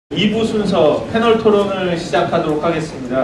2부 순서 패널 토론을 시작하도록 하겠습니다.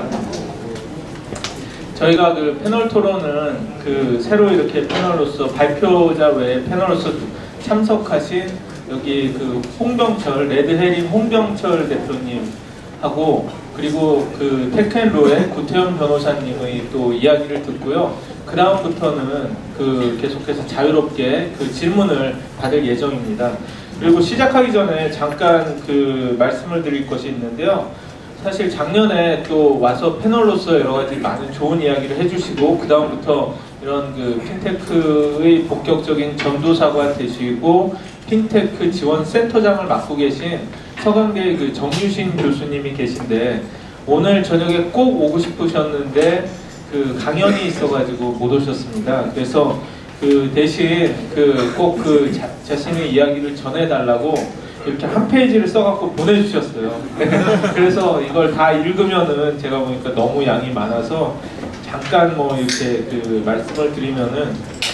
저희가 그 패널 토론은 새로 이렇게 패널로서 발표자 외에 패널로서 참석하신 여기 홍병철 레드헤링 홍병철 대표님하고 그리고 테크앤로의 구태현 변호사님의 또 이야기를 듣고요. 그 다음부터는 계속해서 자유롭게 질문을 받을 예정입니다. 그리고 시작하기 전에 잠깐 말씀을 드릴 것이 있는데요. 사실 작년에 또 와서 패널로서 여러 가지 많은 좋은 이야기를 해주시고 그 다음부터 이런 핀테크의 본격적인 전도사가 되시고 핀테크 지원 센터장을 맡고 계신 서강대 정유신 교수님이 계신데 오늘 저녁에 꼭 오고 싶으셨는데 강연이 있어가지고 못 오셨습니다. 그래서 대신 꼭 자신의 이야기를 전해달라고 이렇게 한 페이지를 써갖고 보내주셨어요. 그래서 이걸 다 읽으면은 제가 보니까 너무 양이 많아서 잠깐 이렇게 말씀을 드리면은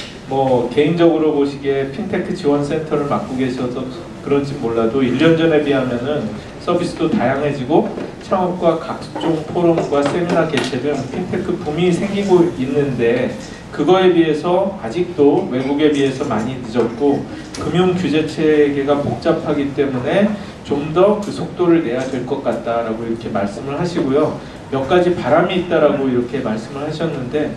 개인적으로 보시기에 핀테크 지원센터를 맡고 계셔서 그런지 몰라도 1년 전에 비하면은 서비스도 다양해지고 창업과 각종 포럼과 세미나 개최 등 핀테크 붐이 생기고 있는데 그거에 비해서 아직도 외국에 비해서 많이 늦었고 금융 규제 체계가 복잡하기 때문에 좀 더 속도를 내야 될 것 같다라고 이렇게 말씀을 하시고요. 몇 가지 바람이 있다라고 이렇게 말씀을 하셨는데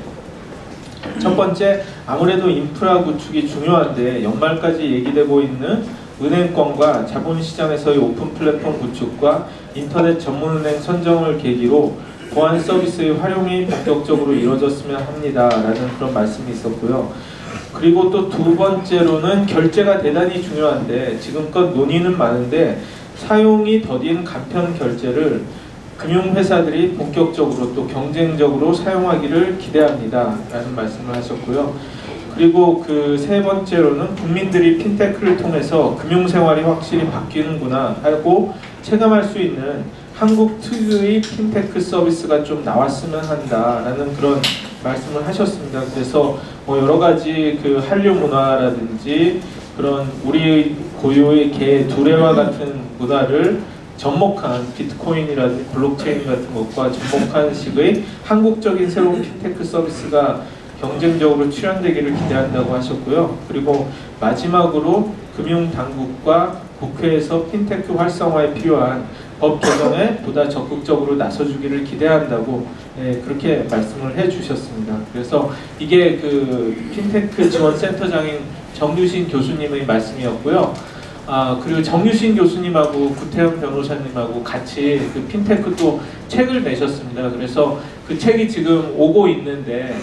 첫 번째, 아무래도 인프라 구축이 중요한데 연말까지 얘기되고 있는 은행권과 자본시장에서의 오픈 플랫폼 구축과 인터넷 전문은행 선정을 계기로 보안 서비스의 활용이 본격적으로 이루어졌으면 합니다. 라는 그런 말씀이 있었고요. 그리고 또 두 번째로는 결제가 대단히 중요한데 지금껏 논의는 많은데 사용이 더딘 간편 결제를 금융회사들이 본격적으로 또 경쟁적으로 사용하기를 기대합니다. 라는 말씀을 하셨고요. 그리고 세 번째로는 국민들이 핀테크를 통해서 금융생활이 확실히 바뀌는구나 하고 체감할 수 있는 한국 특유의 핀테크 서비스가 좀 나왔으면 한다라는 그런 말씀을 하셨습니다. 그래서 여러 가지 한류 문화라든지 그런 우리 고유의 개 두레와 같은 문화를 접목한 비트코인이라든지 블록체인 같은 것과 접목한 식의 한국적인 새로운 핀테크 서비스가 경쟁적으로 출현되기를 기대한다고 하셨고요. 그리고 마지막으로 금융당국과 국회에서 핀테크 활성화에 필요한 법 개정에 보다 적극적으로 나서주기를 기대한다고 그렇게 말씀을 해주셨습니다. 그래서 이게 핀테크 지원센터장인 정유신 교수님의 말씀이었고요. 그리고 정유신 교수님하고 구태현 변호사님하고 같이 핀테크 또 책을 내셨습니다. 그래서 그 책이 지금 오고 있는데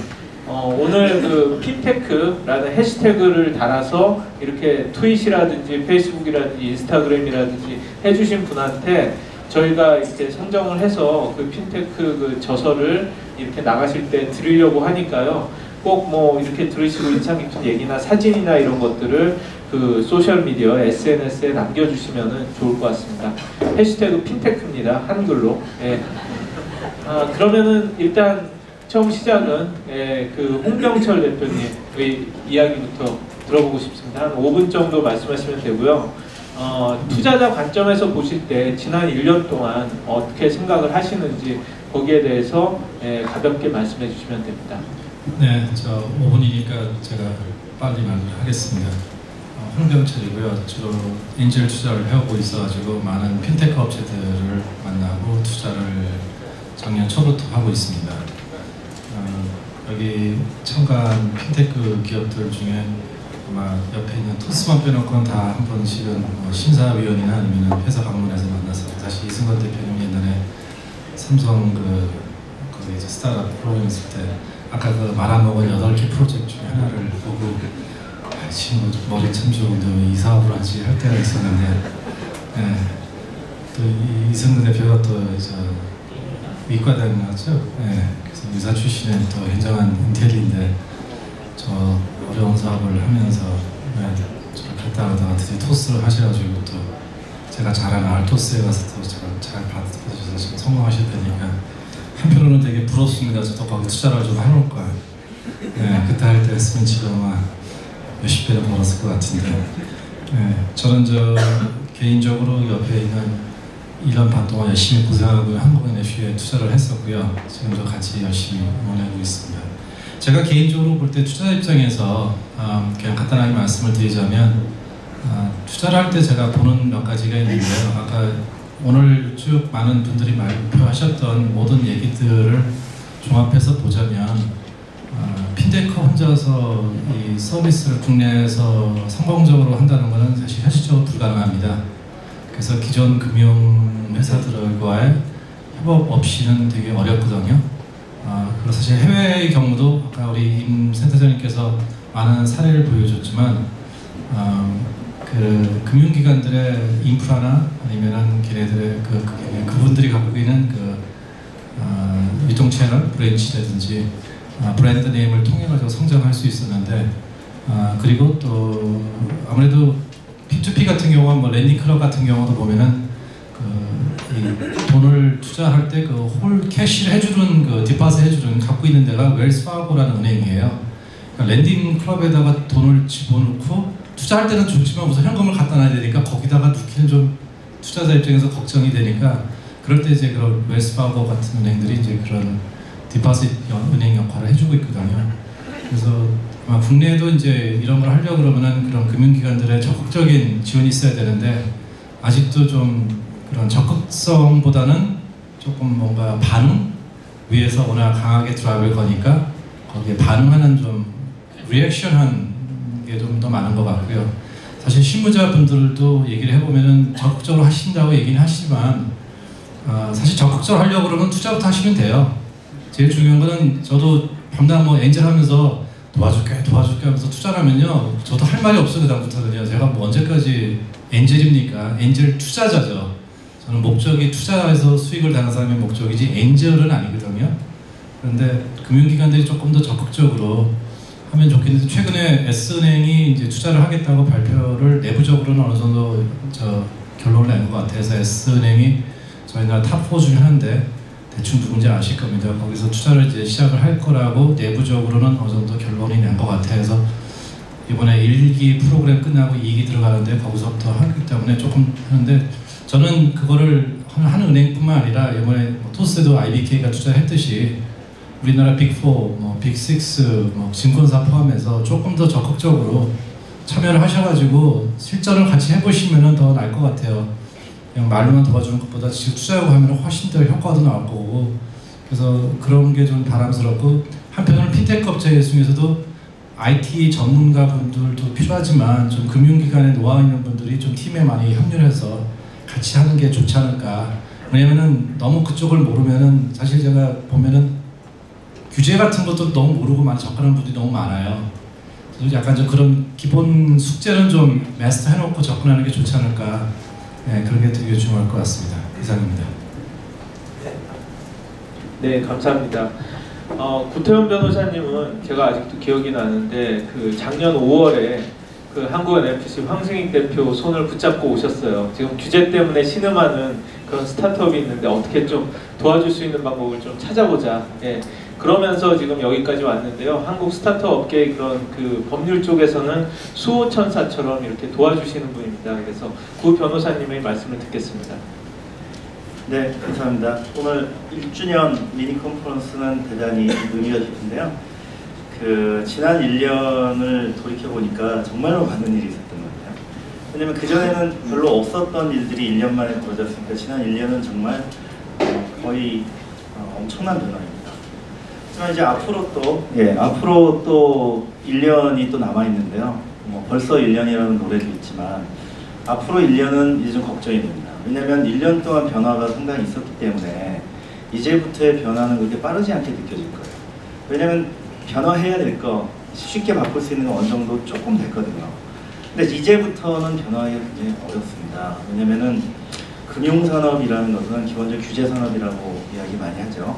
오늘 핀테크라는 해시태그를 달아서 이렇게 트윗이라든지 페이스북이라든지 인스타그램이라든지 해주신 분한테 저희가 이렇게 선정을 해서 핀테크 저서를 이렇게 나가실 때 드리려고 하니까요. 꼭 이렇게 들으시고 인상 깊은 얘기나 사진이나 이런 것들을 소셜미디어 SNS에 남겨주시면 좋을 것 같습니다. 해시태그 핀테크입니다. 한글로. 그러면은 일단 처음 시작은 홍병철 대표님의 이야기부터 들어보고 싶습니다. 한 5분 정도 말씀하시면 되고요. 투자자 관점에서 보실 때 지난 1년 동안 어떻게 생각을 하시는지 거기에 대해서 가볍게 말씀해 주시면 됩니다. 네, 5분이니까 제가 빨리 말하겠습니다. 홍병철이고요. 주로 엔젤 투자를 해오고 있어가지고 많은 핀테크 업체들을 만나고 투자를 작년 초부터 하고 있습니다. 여기 참가한 핀테크 기업들 중에 아마 옆에 있는 토스만 빼놓고는 다 한 번씩은 심사위원이나 아니면 회사 방문해서 만나서 다시 이승건 대표님 옛날에 삼성 거기 스타트업 프로그램 있을 때 아까 말아먹은 8개 프로젝트 중에 하나를 보고 친구 머리 참 좋은데 왜 이 사업을 하지 할 때가 있었는데 또 이승근 대표가 또 의과대학이죠. 그래서 의사 출신의 또 현장한 인텔리인데 저 어려운 사업을 하면서 저렇게 했다가 드디어 토스를 하셔가지고 또 제가 잘하는 알토스에 가서 또 잘 받아주셔서 지금 성공하셨다니까 한편으로는 되게 부럽습니다. 저도 거기 투자를 좀 해놓을 걸. 그때 할 때 했으면 지금 아마 몇십 배를 벌었을 것 같은데 저는 개인적으로 옆에 있는 1년 반 동안 열심히 고생하고 한국인 FC에 투자를 했었고요. 지금도 같이 열심히 응원하고 있습니다. 제가 개인적으로 볼 때 투자자 입장에서 그냥 간단하게 말씀을 드리자면 투자를 할 때 제가 보는 몇 가지가 있는데요. 아까 오늘 쭉 많은 분들이 발표하셨던 모든 얘기들을 종합해서 보자면 핀테크 혼자서 이 서비스를 국내에서 성공적으로 한다는 것은 사실 현실적으로 불가능합니다. 그래서 기존 금융회사들과의 협업 없이는 되게 어렵거든요. 그리고 사실 해외의 경우도 아까 우리 임 센터장님께서 많은 사례를 보여줬지만 그 금융기관들의 인프라나 아니면은 걔네들의 그분들이 갖고 있는 유통 채널 브랜치라든지 브랜드 네임을 통해 가지고 성장할 수 있었는데 그리고 또 아무래도 P2P 같은 경우는 뭐 랜딩클럽 같은 경우도 보면은 이 돈을 투자할 때 그 홀 캐시를 해주는 그 디파짓 해주는 갖고 있는 데가 웰스파고라는 은행이에요. 그러니까 랜딩클럽에다가 돈을 집어넣고 투자할 때는 좋지만 우선 현금을 갖다 놔야 되니까 거기다가 넣기는 좀 투자자 입장에서 걱정이 되니까 그럴 때 이제 그런 웰스파고 같은 은행들이 이제 그런 디파짓 은행 역할을 해주고 있거든요. 그래서 아마 국내에도 이제 이런 걸 하려고 그러면은 그런 금융기관들의 적극적인 지원이 있어야 되는데 아직도 좀 그런 적극성보다는 조금 뭔가 반응 위에서 워낙 강하게 드라이브를 거니까 거기에 반응하는 좀 리액션한 게 좀 더 많은 것 같고요. 사실 실무자분들도 얘기를 해보면은 적극적으로 하신다고 얘기는 하시지만 사실 적극적으로 하려고 그러면 투자부터 하시면 돼요. 제일 중요한 거는 저도 밤낮 뭐 엔젤 하면서 도와줄게 하면서 투자를 하면요 저도 할 말이 없어요. 그다음부터는요 제가 뭐 언제까지 엔젤입니까? 엔젤 투자자죠. 저는 목적이 투자해서 수익을 내는 사람의 목적이지 엔젤은 아니거든요. 그런데 금융기관들이 조금 더 적극적으로 하면 좋겠는데 최근에 S은행이 이제 투자를 하겠다고 발표를 내부적으로는 어느 정도 결론을 낸 것 같아서 S은행이 저희 나라 탑4 중에 하나인데 대충 누군지 아실 겁니다. 거기서 투자를 이제 시작을 할 거라고 내부적으로는 어느 정도 결론이 난 것 같아서 이번에 1기 프로그램 끝나고 2기 들어가는데 거기서부터 하기 때문에 조금 하는데 저는 그거를 한 은행뿐만 아니라 이번에 토스에도 IBK가 투자했듯이 우리나라 빅4, 뭐 빅6, 뭐 증권사 포함해서 조금 더 적극적으로 참여를 하셔가지고 실전을 같이 해보시면 더 나을 것 같아요. 그냥 말로만 도와주는 것보다 지금 투자하고 하면 훨씬 더 효과도 나올 거고 그래서 그런 게 좀 바람스럽고 한편으로는 핀테크 업체 중에서도 IT 전문가 분들도 필요하지만 좀 금융기관에 노하우 있는 분들이 좀 팀에 많이 합류해서 같이 하는 게 좋지 않을까. 왜냐면은 너무 그쪽을 모르면은 사실 제가 보면은 규제 같은 것도 너무 모르고 많이 접근하는 분들이 너무 많아요. 그래서 약간 좀 그런 기본 숙제는 좀 마스터 해놓고 접근하는 게 좋지 않을까. 네, 그런 게 되게 중요할 것 같습니다. 이상입니다. 네, 감사합니다. 구태훈 변호사님은 제가 아직도 기억이 나는데 그 작년 5월에 그 한국은 NFC 황승익 대표 손을 붙잡고 오셨어요. 지금 규제 때문에 신음하는 그런 스타트업이 있는데 어떻게 좀 도와줄 수 있는 방법을 좀 찾아보자. 예. 그러면서 지금 여기까지 왔는데요. 한국 스타트업 업계의 그런 그 법률 쪽에서는 수호천사처럼 이렇게 도와주시는 분입니다. 그래서 구 변호사님의 말씀을 듣겠습니다. 네, 감사합니다. 오늘 1주년 미니 컨퍼런스는 대단히 의미가 깊은데요. 지난 1년을 돌이켜보니까 정말로 많은 일이 있었던 것 같아요. 왜냐면 그전에는 별로 없었던 일들이 1년 만에 벌어졌으니까 지난 1년은 정말 거의 엄청난 변화입니다. 하지만 이제 앞으로 또 1년이 또 남아있는데요. 벌써 1년이라는 노래도 있지만 앞으로 1년은 이제 좀 걱정이 됩니다. 왜냐하면 1년 동안 변화가 상당히 있었기 때문에 이제부터의 변화는 그렇게 빠르지 않게 느껴질 거예요. 왜냐하면 변화해야 될 거 쉽게 바꿀 수 있는 건 어느 정도 조금 됐거든요. 근데 이제부터는 변화하기가 굉장히 어렵습니다. 왜냐하면 금융산업이라는 것은 기본적으로 규제산업이라고 이야기 많이 하죠.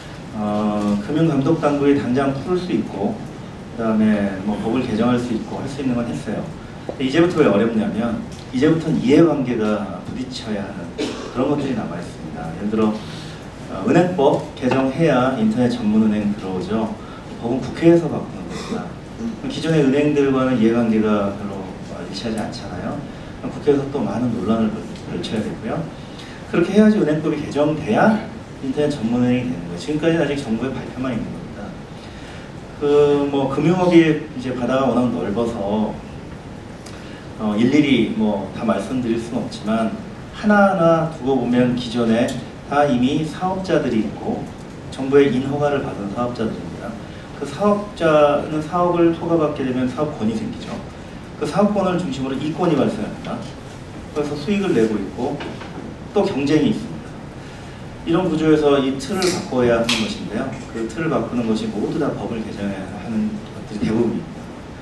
금융감독당국이 당장 풀 수 있고 그 다음에 뭐 법을 개정할 수 있고 할 수 있는 건 했어요. 근데 이제부터 왜 어렵냐면 이제부터는 이해관계가 부딪혀야 하는 그런 것들이 남아있습니다. 예를 들어 은행법 개정해야 인터넷 전문은행 들어오죠. 법은 국회에서 바꾸는 겁니다. 기존의 은행들과는 이해관계가 별로 일치하지 않잖아요. 국회에서 또 많은 논란을 벌쳐야 되고요. 그렇게 해야지 은행법이 개정돼야 인터넷 전문은행이 되는 거예요. 지금까지는 아직 정부의 발표만 있는 겁니다. 뭐 금융업이 이제 바다가 워낙 넓어서 일일이 뭐 다 말씀드릴 수는 없지만 하나하나 두고 보면 기존에 다 이미 사업자들이 있고 정부의 인허가를 받은 사업자들입니다. 그 사업자는 사업을 허가받게 되면 사업권이 생기죠. 그 사업권을 중심으로 이권이 발생합니다. 그래서 수익을 내고 있고 또 경쟁이 있습니다. 이런 구조에서 이 틀을 바꿔야 하는 것인데요. 그 틀을 바꾸는 것이 모두 다 법을 개정해야 하는 것들이 대부분입니다.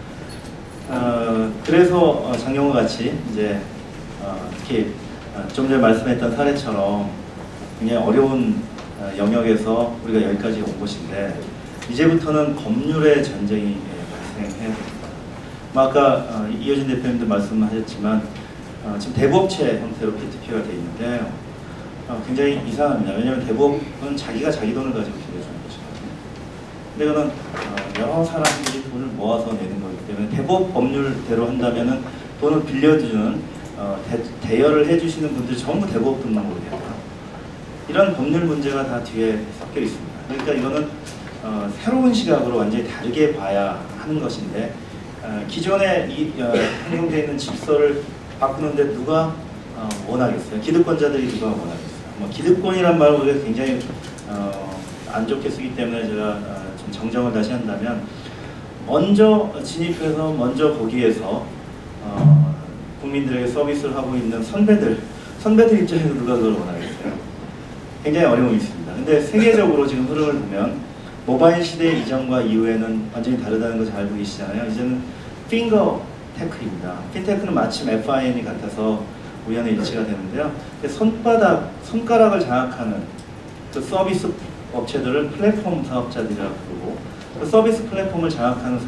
그래서 장영호 같이 이제 이렇게 좀 전에 말씀했던 사례처럼 굉장히 어려운 영역에서 우리가 여기까지 온 것인데 이제부터는 법률의 전쟁이 발생해야 됩니다. 아까 이효진 대표님도 말씀하셨지만 지금 대부업체 형태로 P2P가 되어 있는데 굉장히 이상합니다. 왜냐하면 대부업은 자기가 자기 돈을 가지고 빌려주는 것이거든요. 근데 이거는 여러 사람들이 돈을 모아서 내는 거기 때문에 대부업 법률대로 한다면은 돈을 빌려주는 대여를 해주시는 분들이 전부 대부업 등록으로 됩니다. 이런 법률 문제가 다 뒤에 섞여 있습니다. 그러니까 이거는 새로운 시각으로 완전히 다르게 봐야 하는 것인데 기존에 형성되어 있는 질서를 바꾸는데 누가 원하겠어요? 기득권자들이 누가 원하겠어요? 뭐 기득권이란 말을 우리가 굉장히 안 좋게 쓰기 때문에 제가 좀 정정을 다시 한다면 먼저 진입해서 먼저 거기에서 국민들에게 서비스를 하고 있는 선배들 입장에서 누가 그걸 원하겠어요? 굉장히 어려움이 있습니다. 근데 세계적으로 지금 흐름을 보면 모바일 시대 이전과 이후에는 완전히 다르다는 거 잘 알고 계시잖아요. 이제는 핑거 테크입니다. 핀테크는 마침 FIN이 같아서 우연의 일치가 되는데요. 손가락을 장악하는 그 서비스 업체들을 플랫폼 사업자들이라고 부르고 그 서비스 플랫폼을 장악하는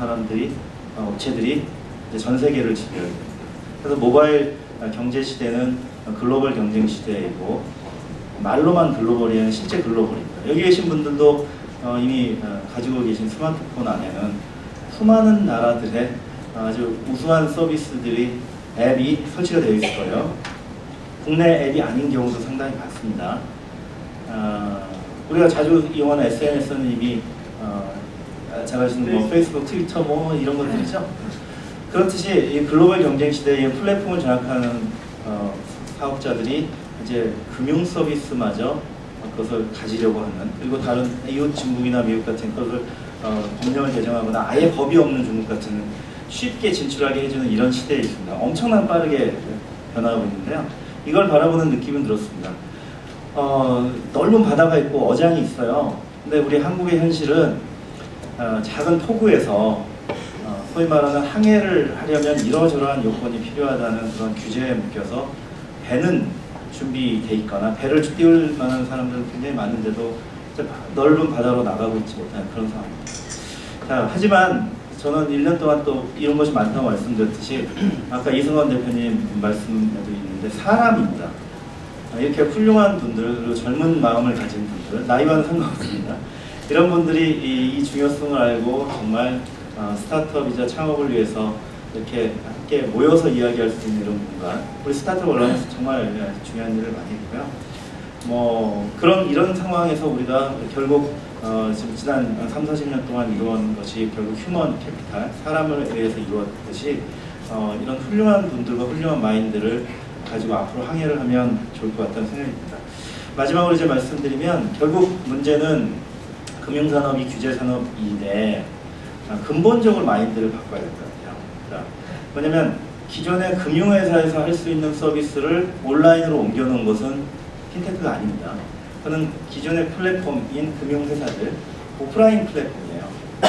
업체들이 이제 전 세계를 지배해야 됩니다. 그래서 모바일 경제 시대는 글로벌 경쟁 시대이고 말로만 글로벌이 아니라 실제 글로벌입니다. 여기 계신 분들도 이미 가지고 계신 스마트폰 안에는 수많은 나라들의 아주 우수한 서비스들이 앱이 설치가 되어 있을 거예요. 국내 앱이 아닌 경우도 상당히 많습니다. 우리가 자주 이용하는 SNS는 이미 잘 아시는 뭐 페이스북, 트위터 뭐 이런 것들이죠. 그렇듯이 이 글로벌 경쟁 시대에 플랫폼을 장악하는 사업자들이 이제 금융 서비스마저 그것을 가지려고 하는, 그리고 다른 이웃 중국이나 미국 같은 것을 법령을 개정하거나 아예 법이 없는 중국 같은 쉽게 진출하게 해주는 이런 시대에 있습니다. 엄청난 빠르게 변화하고 있는데요. 이걸 바라보는 느낌은 들었습니다. 넓은 바다가 있고 어장이 있어요. 근데 우리 한국의 현실은 작은 포구에서 소위 말하는 항해를 하려면 이러저러한 요건이 필요하다는 그런 규제에 묶여서 배는 준비돼 있거나 배를 띄울 만한 사람들은 굉장히 많은데도 넓은 바다로 나가고 있지 못한 그런 상황입니다. 자, 하지만 저는 1년 동안 또 이런 것이 많다고 말씀드렸듯이 아까 이승원 대표님 말씀에도 있는데 사람입니다. 이렇게 훌륭한 분들, 그리고 젊은 마음을 가진 분들, 나이와는 상관없습니다. 이런 분들이 이 중요성을 알고 정말 스타트업이자 창업을 위해서 이렇게 함께 모여서 이야기할 수 있는 이런 공간, 우리 스타트업 언론에서 정말 중요한 일을 많이 했고요. 뭐 이런 상황에서 우리가 결국 지금 지난 30-40년 동안 이루어온 것이 결국 휴먼 캐피탈, 사람을 위해서 이루어졌듯이 이런 훌륭한 분들과 훌륭한 마인드를 가지고 앞으로 항해를 하면 좋을 것 같다는 생각이 듭니다. 마지막으로 이제 말씀드리면 결국 문제는 금융산업이 규제산업인데 근본적으로 마인드를 바꿔야 될 것 같아요. 왜냐면 기존의 금융회사에서 할 수 있는 서비스를 온라인으로 옮겨놓은 것은 핀테크가 아닙니다. 그는 기존의 플랫폼인 금융회사들, 오프라인 플랫폼이에요.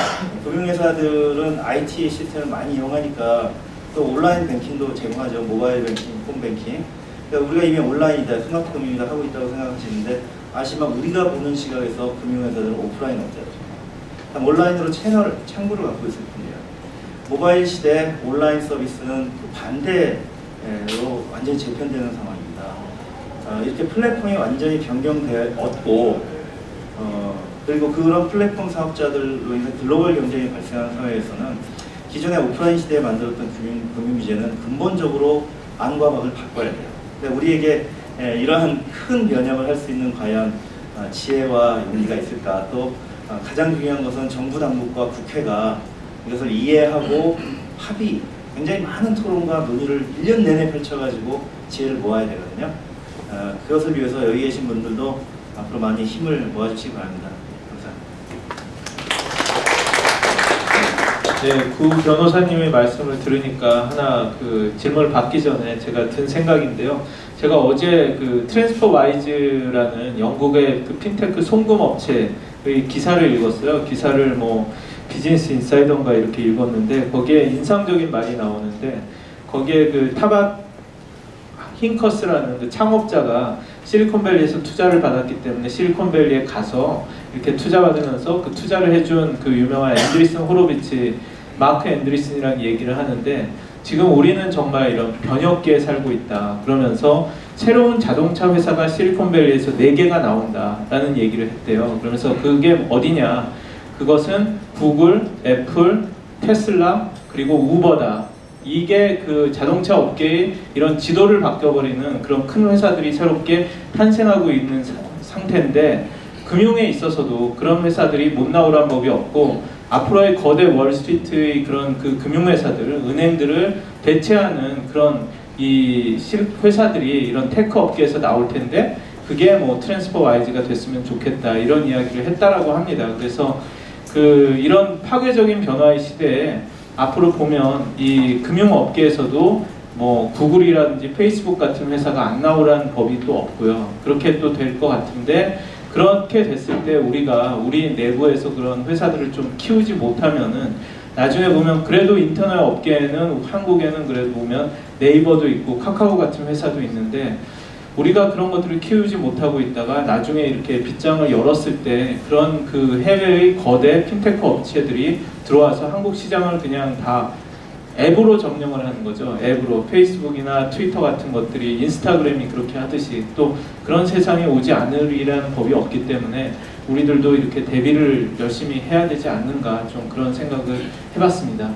금융회사들은 IT 시스템을 많이 이용하니까 또 온라인 뱅킹도 제공하죠. 모바일 뱅킹, 폰 뱅킹. 그러니까 우리가 이미 온라인이다, 스마트 금융이다 하고 있다고 생각하시는데 아시지만 우리가 보는 시각에서 금융회사들은 오프라인 업체죠. 온라인으로 창구를 갖고 있을 뿐이에요. 모바일 시대 온라인 서비스는 그 반대로 완전히 재편되는 상황입니다. 이렇게 플랫폼이 완전히 변경되었고 그리고 그런 플랫폼 사업자들로 인해 글로벌 경쟁이 발생하는 사회에서는 기존의 오프라인 시대에 만들었던 금융 규제는 근본적으로 안과 박을 바꿔야 돼요. 근데 우리에게 이러한 큰 변혁을 할 수 있는 과연 지혜와 용기가 있을까. 또 가장 중요한 것은 정부 당국과 국회가 이것을 이해하고 합의, 굉장히 많은 토론과 논의를 1년 내내 펼쳐가지고 지혜를 모아야 되거든요. 그것을 위해서 여기 계신 분들도 앞으로 많이 힘을 모아주시기 바랍니다. 감사합니다. 네, 구 변호사님의 말씀을 들으니까 하나 그 질문을 받기 전에 제가 든 생각인데요. 제가 어제 그 트랜스퍼와이즈라는 영국의 그 핀테크 송금 업체의 기사를 읽었어요. 기사를 뭐 비즈니스 인사이더인가 이렇게 읽었는데 거기에 인상적인 말이 나오는데 거기에 그 타바 힌커스라는 그 창업자가 실리콘밸리에서 투자를 받았기 때문에 실리콘밸리에 가서 이렇게 투자받으면서 그 투자를 해준 그 유명한 앤드리슨 호로비치, 마크 앤드리슨이라는 얘기를 하는데 지금 우리는 정말 이런 변혁기에 살고 있다. 그러면서 새로운 자동차 회사가 실리콘밸리에서 4개가 나온다라는 얘기를 했대요. 그러면서 그게 어디냐? 그것은 구글, 애플, 테슬라, 그리고 우버다. 이게 그 자동차 업계의 이런 지도를 바뀌어버리는 그런 큰 회사들이 새롭게 탄생하고 있는 상태인데 금융에 있어서도 그런 회사들이 못 나오란 법이 없고 앞으로의 거대 월스트리트의 그런 그 금융회사들을, 은행들을 대체하는 그런 이 회사들이 이런 테크 업계에서 나올 텐데 그게 뭐 트랜스퍼와이즈가 됐으면 좋겠다 이런 이야기를 했다라고 합니다. 그래서 그 이런 파괴적인 변화의 시대에 앞으로 보면 이 금융업계에서도 뭐 구글이라든지 페이스북 같은 회사가 안 나오라는 법이 또 없고요. 그렇게 또 될 것 같은데 그렇게 됐을 때 우리가 우리 내부에서 그런 회사들을 좀 키우지 못하면은 나중에 보면 그래도 인터넷 업계에는 한국에는 그래도 보면 네이버도 있고 카카오 같은 회사도 있는데 우리가 그런 것들을 키우지 못하고 있다가 나중에 이렇게 빗장을 열었을 때 그런 그 해외의 거대 핀테크 업체들이 들어와서 한국 시장을 그냥 다 앱으로 점령을 하는 거죠. 앱으로 페이스북이나 트위터 같은 것들이 인스타그램이 그렇게 하듯이 또 그런 세상이 오지 않으리라는 법이 없기 때문에 우리들도 이렇게 대비를 열심히 해야 되지 않는가 좀 그런 생각을 해봤습니다.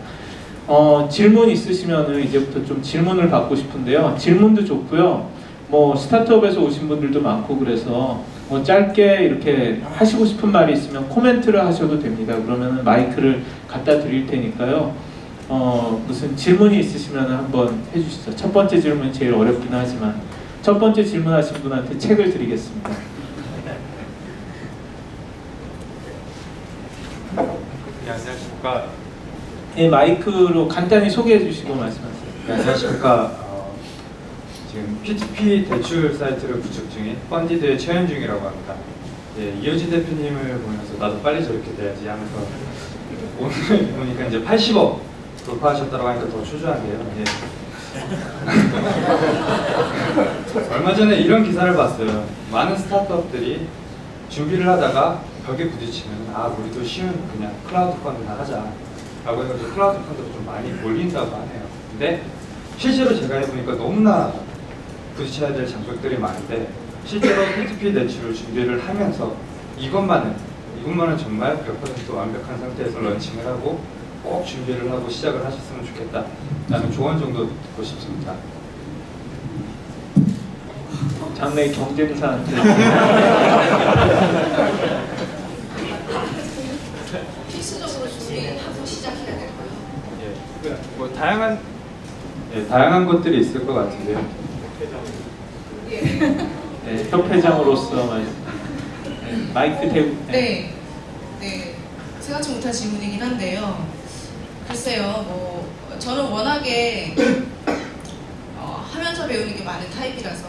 질문 있으시면은 이제부터 좀 질문을 받고 싶은데요. 질문도 좋고요. 뭐 스타트업에서 오신 분들도 많고 그래서 뭐 짧게 이렇게 하시고 싶은 말이 있으면 코멘트를 하셔도 됩니다. 그러면은 마이크를 갖다 드릴 테니까요. 무슨 질문이 있으시면 한번 해주시죠. 첫 번째 질문이 제일 어렵긴 하지만 첫 번째 질문하신 분한테 책을 드리겠습니다. 네, 안녕하십니까. 네, 마이크로 간단히 소개해 주시고 말씀하세요. 네, 안녕하십니까. 지금 P2P 대출 사이트를 구축 중인 펀디드의 최현중이라고 합니다. 예, 이효진 대표님을 보면서 나도 빨리 저렇게 돼야지 하면서 오늘 보니까 이제 80억 돌파하셨다고 하니까 더 초조한데요. 예. 얼마 전에 이런 기사를 봤어요. 많은 스타트업들이 준비를 하다가 벽에 부딪히면 우리도 쉬운 그냥 클라우드 펀드나 하자 라고 해서 클라우드 펀드로 좀 많이 몰린다고 하네요. 근데 실제로 제가 해보니까 너무나 부딪혀야 될 장벽들이 많은데 실제로 P2P 대출을 준비를 하면서 이것만은 정말 100% 완벽한 상태에서 런칭을 하고 꼭 준비를 하고 시작을 하셨으면 좋겠다 라는 조언 정도 듣고 싶습니다. 장래 경쟁사한테 필수적으로 준비하고 시작해야 될 거예요. 뭐 다양한 것들이 있을 것 같은데요. 네, 협회장으로서 마이크 대고 네, 생각지 못한 질문이긴 한데요. 글쎄요, 뭐 저는 워낙에 하면서 배우는 게 많은 타입이라서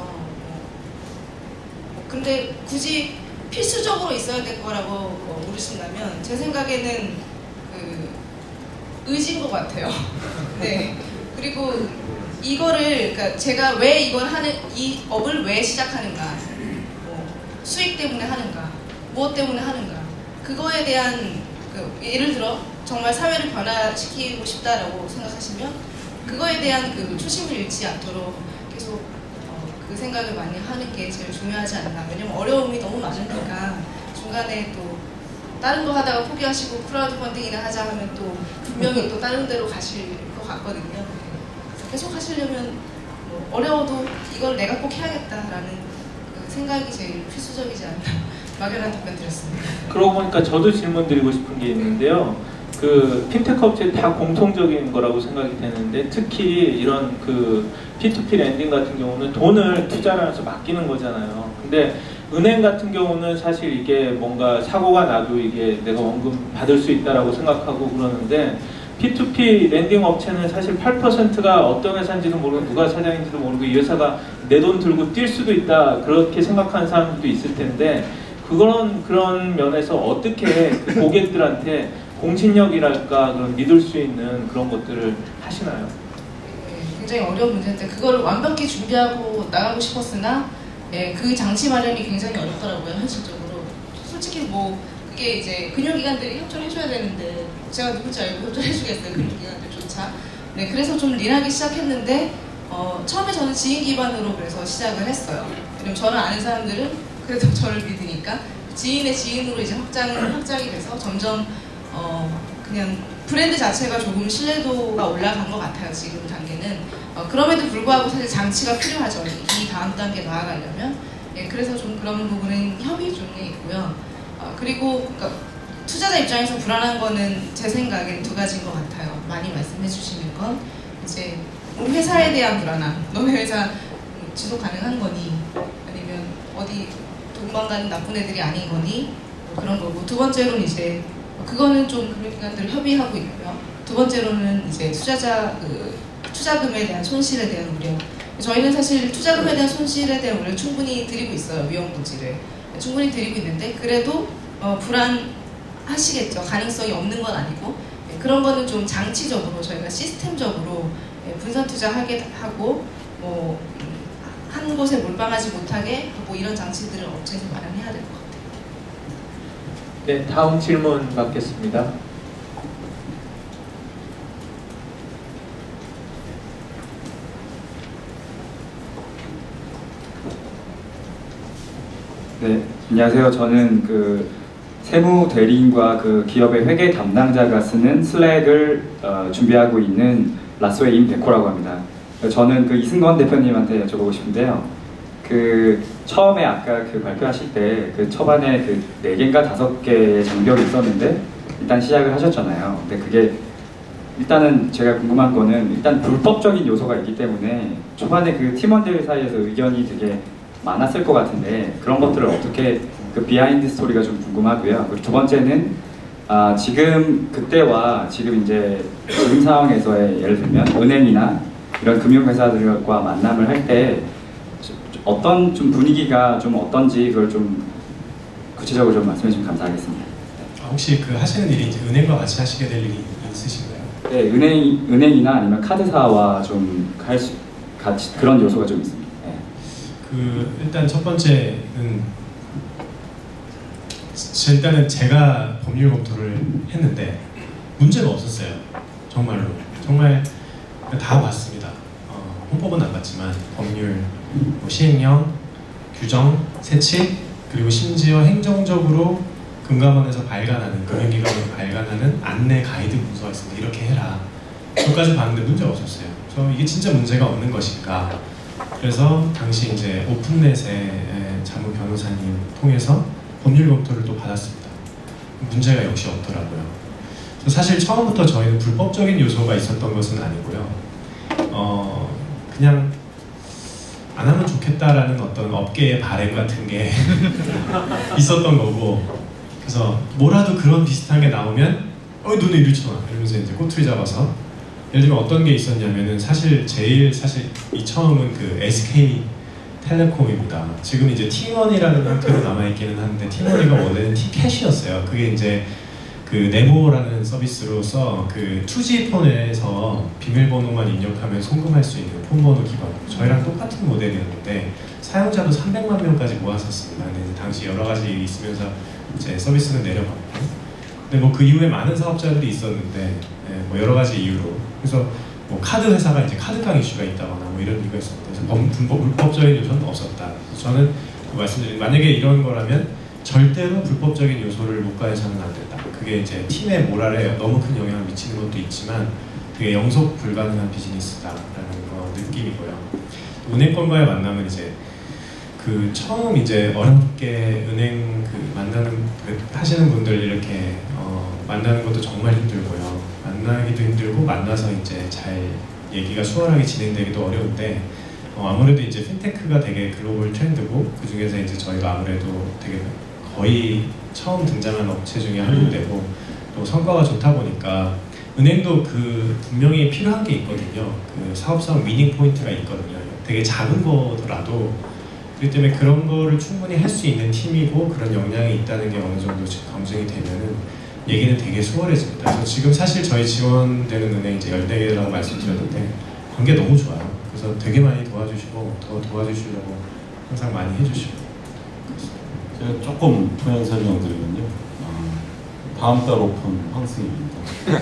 근데 굳이 필수적으로 있어야 될 거라고 물으신다면 제 생각에는 그 의지인 것 같아요. 네, 그리고 이거를 그러니까 제가 왜 이걸 이 업을 왜 시작하는가, 뭐 수익 때문에 하는가, 무엇 때문에 하는가, 그거에 대한 예를 들어 정말 사회를 변화시키고 싶다라고 생각하시면 그거에 대한 그 초심을 잃지 않도록 계속 그 생각을 많이 하는 게 제일 중요하지 않나. 왜냐면 어려움이 너무 많으니까 중간에 또 다른 거 하다가 포기하시고 크라우드 펀딩이나 하자 하면 또 분명히 또 다른 데로 가실 것 같거든요. 계속 하시려면 어려워도 이걸 내가 꼭 해야겠다라는 그 생각이 제일 필수적이지 않나 막연한 답변 드렸습니다. 그러고 보니까 저도 질문 드리고 싶은 게 있는데요. 그 핀테크 업체 다 공통적인 거라고 생각이 되는데 특히 이런 그 P2P 랜딩 같은 경우는 돈을 투자를 해서 맡기는 거잖아요. 근데 은행 같은 경우는 사실 이게 뭔가 사고가 나도 이게 내가 원금 받을 수 있다라고 생각하고 그러는데 P2P 랜딩 업체는 사실 8%가 어떤 회사인지도 모르고 누가 사장인지도 모르고 이 회사가 내 돈 들고 뛸 수도 있다 그렇게 생각하는 사람들도 있을 텐데 그런 면에서 어떻게 그 고객들한테 공신력이랄까 그런 믿을 수 있는 그런 것들을 하시나요? 굉장히 어려운 문제인데 그걸 완벽히 준비하고 나가고 싶었으나 그 장치 마련이 굉장히 어렵더라고요. 현실적으로 솔직히 뭐 그게 이제 금융기관들이 협조를 해줘야 되는데 제가 누군지 알고 협조를 해주겠어요. 금융기관들조차. 네, 그래서 좀 린하기 시작했는데 처음에 저는 지인 기반으로 그래서 시작을 했어요. 왜냐면 저는 아는 사람들은 그래도 저를 믿으니까 지인의 지인으로 이제 확장이 돼서 점점 그냥 브랜드 자체가 조금 신뢰도가 올라간 것 같아요. 지금 단계는. 그럼에도 불구하고 사실 장치가 필요하죠. 이 다음 단계 나아가려면. 그래서 좀 그런 부분은 협의 중에 있고요. 그리고 그러니까 투자자 입장에서 불안한 거는 제 생각엔 두 가지인 것 같아요. 많이 말씀해 주시는 건 이제 우리 회사에 대한 불안함. 너네 회사 지속 가능한 거니? 아니면 어디 도망가는 나쁜 애들이 아닌 거니? 뭐 그런 거고. 두 번째로는 이제 그거는 좀 금융기관들 협의하고 있고요. 두 번째로는 이제 투자금에 대한 손실에 대한 우려. 저희는 사실 투자금에 대한 손실에 대한 우려를 충분히 드리고 있어요. 위험 고지를 충분히 드리고 있는데 그래도 불안하시겠죠. 가능성이 없는 건 아니고 그런 거는 좀 장치적으로 저희가 시스템적으로 분산 투자하게 하고 뭐 한 곳에 몰빵하지 못하게 뭐 이런 장치들을 업체에서 마련해야 될 것 같아요. 네, 다음 질문 받겠습니다. 네, 안녕하세요. 저는 그 세무 대리인과 그 기업의 회계 담당자가 쓰는 슬랙을 준비하고 있는 라쏘의 임백호라고 합니다. 저는 그 이승건 대표님한테 여쭤보고 싶은데요. 그 처음에 아까 그 발표하실 때 그 초반에 그 4개인가 5개의 장벽이 있었는데 일단 시작을 하셨잖아요. 근데 그게 일단은 제가 궁금한 거는 일단 불법적인 요소가 있기 때문에 초반에 그 팀원들 사이에서 의견이 되게 많았을 것 같은데 그런 것들을 어떻게 그 비하인드 스토리가 좀 궁금하고요. 그리고 두 번째는 지금 그때와 지금 이제 지금 상황에서의 예를 들면 은행이나 이런 금융회사들과 만남을 할 때 어떤 좀 분위기가 좀 어떤지 그걸 좀 구체적으로 좀 말씀해 주시면 감사하겠습니다. 혹시 그 하시는 일이 이제 은행과 같이 하시게 될 일이 있으신가요? 네, 은행이나 아니면 카드사와 좀 같이 그런 요소가 좀 있습니다. 네. 그 일단 첫 번째는 일단은 제가 법률 검토를 했는데 문제가 없었어요. 정말로 정말 다 봤습니다. 헌법은 안 봤지만 법률, 뭐 시행령, 규정, 세칙 그리고 심지어 행정적으로 금감원에서 발간하는 금융기관으로 발간하는 안내 가이드 문서가 있습니다. 이렇게 해라. 그것까지 봤는데 문제가 없었어요. 그래서 이게 진짜 문제가 없는 것인가. 그래서 당시 이제 오픈넷의 자문 변호사님 통해서 법률 검토를 또 받았습니다. 문제가 역시 없더라고요. 그래서 사실 처음부터 저희는 불법적인 요소가 있었던 것은 아니고요. 그냥 안 하면 좋겠다라는 어떤 업계의 바램 같은 게 있었던 거고, 그래서 뭐라도 그런 비슷한 게 나오면 너네 이리 쳐놔 이러면서 이제 꼬투리 잡아서, 예를 들면 어떤 게 있었냐면은 사실 이 처음은 그 SK 텔레콤입니다. 지금 이제 T1이라는 형태로 남아있기는 한데 T1이가 원래는 T캐시였어요. 그게 이제 그 네모라는 서비스로서 그 2G 폰에서 비밀번호만 입력하면 송금할 수 있는 폰번호 기반으로 저희랑 똑같은 모델이었는데 사용자도 300만 명까지 모았었습니다. 근데 당시 여러 가지 일이 있으면서 이제 서비스는 내려갔고, 근데 뭐 그 이후에 많은 사업자들이 있었는데 뭐 여러 가지 이유로, 그래서 뭐 카드 회사가 이제 카드강 이슈가 있다거나 뭐 이런 이유가 있었는데 불법적인 요소는 없었다. 저는 말씀드린, 만약에 이런 거라면 절대로 불법적인 요소를 목과해서는 안 된다. 그게 이제 팀의 모랄에 너무 큰 영향을 미치는 것도 있지만 그게 영속 불가능한 비즈니스다라는 거 느낌이고요. 은행권과의 만남은 이제 그 처음 이제 어렵게 은행 그 만나는 그 하시는 분들 이렇게 만나는 것도 정말 힘들고요. 만나기도 힘들고 만나서 이제 잘 얘기가 수월하게 진행되기도 어려운데 아무래도 이제 핀테크가 되게 글로벌 트렌드고 그 중에서 이제 저희가 아무래도 되게 거의 처음 등장한 업체 중에 한 군데고 또 성과가 좋다 보니까 은행도 그 분명히 필요한 게 있거든요. 그 사업성 위닝 포인트가 있거든요. 되게 작은 거더라도 그렇기 때문에 그런 거를 충분히 할 수 있는 팀이고 그런 역량이 있다는 게 어느 정도 검증이 되면은 얘기는 되게 수월해집니다. 그래서 지금 사실 저희 지원되는 은행 이제 14개라고 말씀드렸는데 관계 너무 좋아요. 그래서 되게 많이 도와주시고 더 도와주시려고 항상 많이 해주시고. 제가 조금 부연 설명드리면요. 다음 달 오픈 황승입니다.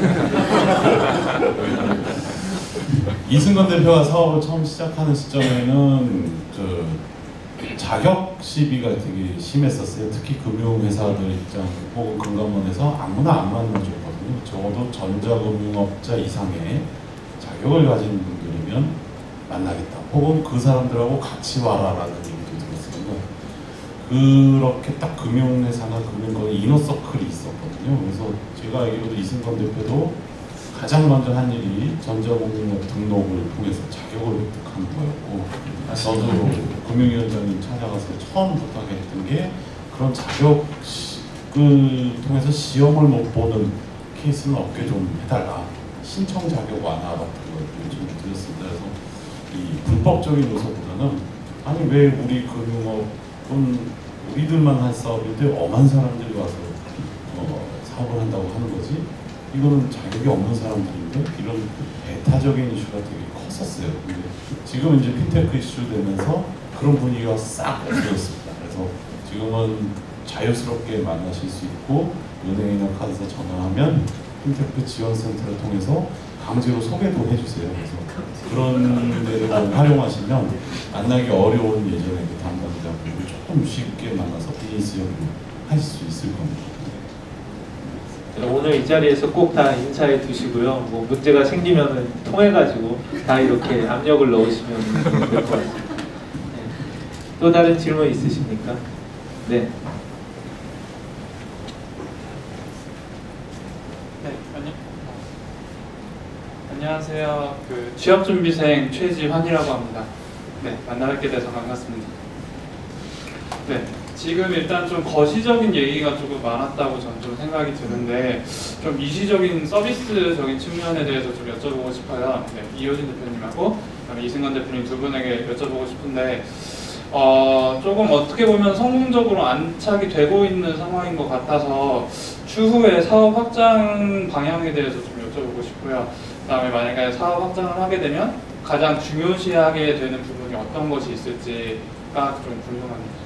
이승건 대표가 사업을 처음 시작하는 시점에는 그 자격 시비가 되게 심했었어요. 특히 금융회사들 입장 혹은 금감원에서 아무나 안 만나줬거든요. 적어도 전자금융업자 이상의 자격을 가진 분들이면 만나겠다. 혹은 그 사람들하고 같이 와라라는 얘기도 들었습니다. 그렇게 딱 금융회사나 금융권의 이너서클이 있었거든요. 그래서 제가 알기로도 이승건 대표도 가장 먼저 한 일이 전자금융업 등록을 통해서 자격을 획득하는 거였고, 저도 금융위원장님 찾아가서 처음 부탁했던 게 그런 자격을 통해서 시험을 못 보는 케이스는 없게 좀 해달라. 신청 자격 완화 같은 걸 좀 드렸습니다. 그래서 이 불법적인 요소보다는 아니 왜 우리 금융업은 우리들만 할 사업인데 엄한 사람들이 와서 사업을 한다고 하는 거지? 이거는 자격이 없는 사람들인데 이런 배타적인 이슈가 되게 컸었어요. 근데 지금 이제 핀테크 이슈 되면서 그런 분위기가 싹 없어졌습니다. 그래서 지금은 자유스럽게 만나실 수 있고 은행이나 카드사 전화하면 핀테크 지원센터를 통해서 강제로 소개도 해주세요. 그래서 그런 데를 활용하시면 만나기 어려운 예전에 그 담당자분들 조금 쉽게 만나서 비즈니스 협의를 하실 수 있을 겁니다. 오늘 이 자리에서 꼭 다 인사해 두시고요. 뭐 문제가 생기면은 통해가지고 다 이렇게 압력을 넣으시면 될 것 같습니다. 네. 또 다른 질문 있으십니까? 네. 안녕하세요. 그 취업준비생 최지환이라고 합니다. 네, 만나뵙게 돼서 반갑습니다. 네, 지금 일단 좀 거시적인 얘기가 조금 많았다고 전 좀 생각이 드는데 좀 이시적인 서비스적인 측면에 대해서 좀 여쭤보고 싶어요. 네, 이효진 대표님하고 그다음에 이승건 대표님 두 분에게 여쭤보고 싶은데 조금 어떻게 보면 성공적으로 안착이 되고 있는 상황인 것 같아서 추후에 사업 확장 방향에 대해서 좀 여쭤보고 싶고요. 그다음에 만약에 사업 확장을 하게 되면 가장 중요시하게 되는 부분이 어떤 것이 있을지가 좀 궁금합니다.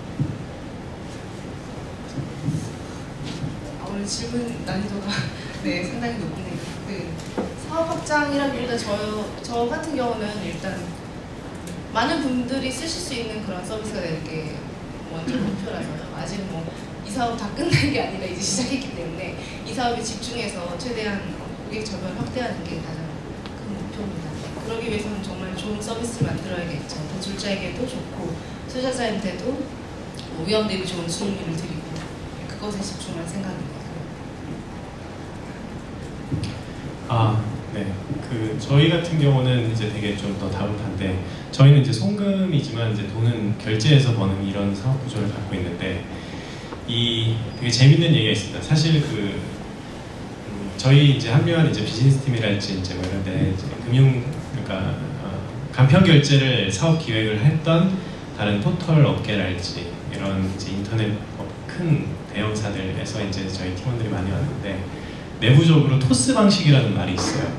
오늘 질문 난이도가 네, 상당히 높네요. 그 사업 확장이라기보다 저 같은 경우는 일단 많은 분들이 쓰실 수 있는 그런 서비스가 되는 게 먼저 목표라서요. 아직 뭐 이 사업 다 끝난 게 아니라 이제 시작했기 때문에 이 사업에 집중해서 최대한 고객 접근을 확대하는 게 가장 큰 목표입니다. 그러기 위해서는 정말 좋은 서비스를 만들어야겠죠. 대출자에게도 좋고 투자자한테도 위험 대비 좋은 수익률을 드리고 그것에 집중할 생각입니다. 네. 그 저희 같은 경우는 이제 되게 좀 더 다운한데 저희는 이제 송금이지만 이제 돈은 결제해서 버는 이런 사업 구조를 갖고 있는데 이 되게 재밌는 얘기가 있습니다. 사실 그 저희 이제 합류한 이제 비즈니스 팀이랄지 이제 뭐 이런데 이제 그러니까 간편 결제를 사업 기획을 했던 다른 포털 업계랄지 이런 이제 인터넷 큰 대형사들에서 이제 저희 팀원들이 많이 왔는데 내부적으로 토스 방식이라는 말이 있어요.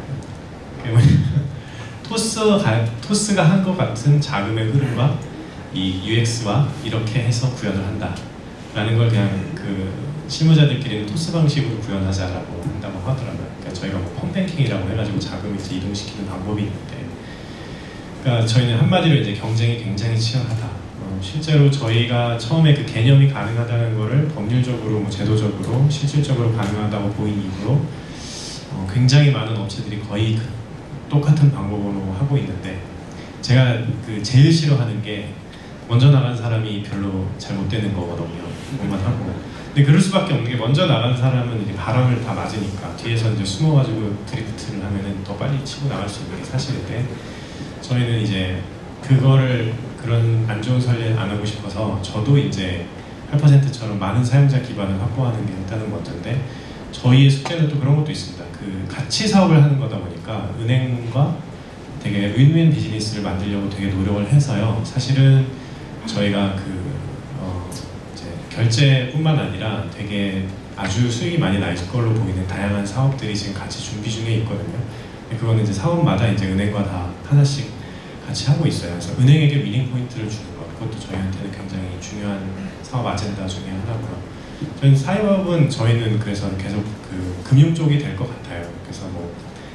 토스가 한 것 같은 자금의 흐름과 이 UX와 이렇게 해서 구현을 한다라는 걸 그냥 그 실무자들끼리는 토스 방식으로 구현하자라고 한다고 하더라고요. 그러니까 저희가 뭐 펌뱅킹이라고 해가지고 자금을 이제 이동시키는 방법이 있는데, 그러니까 저희는 한마디로 이제 경쟁이 굉장히 치열하다. 실제로 저희가 처음에 그 개념이 가능하다는 거를 법률적으로, 뭐 제도적으로, 실질적으로 가능하다고 보인 이후로 굉장히 많은 업체들이 거의 똑같은 방법으로 하고 있는데 제가 그 제일 싫어하는 게 먼저 나간 사람이 별로 잘 못 되는 거거든요. 뭐만 하고. 근데 그럴 수밖에 없는 게 먼저 나간 사람은 이제 바람을 다 맞으니까 뒤에서 이제 숨어가지고 드리프트를 하면은 더 빨리 치고 나갈 수 있는 게 사실인데 저희는 이제 그거를 그런 안 좋은 선례 안 하고 싶어서 저도 이제 8%처럼 많은 사용자 기반을 확보하는 게 일단은 먼저인데 저희의 숙제는 또 그런 것도 있습니다. 그 같이 사업을 하는 거다 보니까 은행과 되게 윈윈 비즈니스를 만들려고 되게 노력을 해서요. 사실은 저희가 이제 결제뿐만 아니라 되게 아주 수익이 많이 날 걸로 보이는 다양한 사업들이 지금 같이 준비 중에 있거든요. 그거는 이제 사업마다 이제 은행과 다 하나씩 같이 하고 있어요. 그래서 은행에게 위닝 포인트를 주는 것, 그것도 저희한테는 굉장히 중요한 사업 아젠다 중에 하나고요. 저희는 사이버업은 저희는 그래서 계속 그 금융 쪽이 될 것 같아요. 그래서 뭐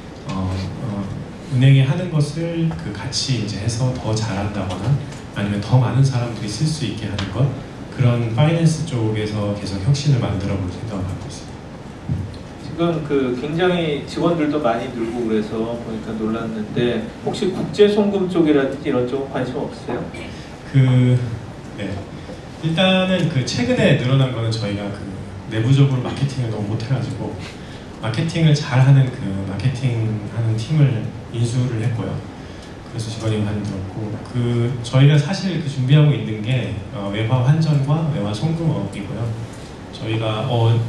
은행이 하는 것을 그 같이 이제 해서 더 잘한다거나 아니면 더 많은 사람들이 쓸 수 있게 하는 것, 그런 파이낸스 쪽에서 계속 혁신을 만들어 볼 생각을 하고 있습니다. 지금 그 굉장히 직원들도 많이 늘고 그래서 보니까 놀랐는데 혹시 국제 송금 쪽이라든지 이런 쪽은 관심 없으세요? 네. 일단은 그 최근에 늘어난 거는 저희가 그 내부적으로 마케팅을 너무 못해가지고 마케팅을 잘하는 그 마케팅하는 팀을 인수를 했고요. 그래서 직원이 많이 늘었고 그 저희가 사실 그 준비하고 있는 게 외화 환전과 외화 송금업이고요. 저희가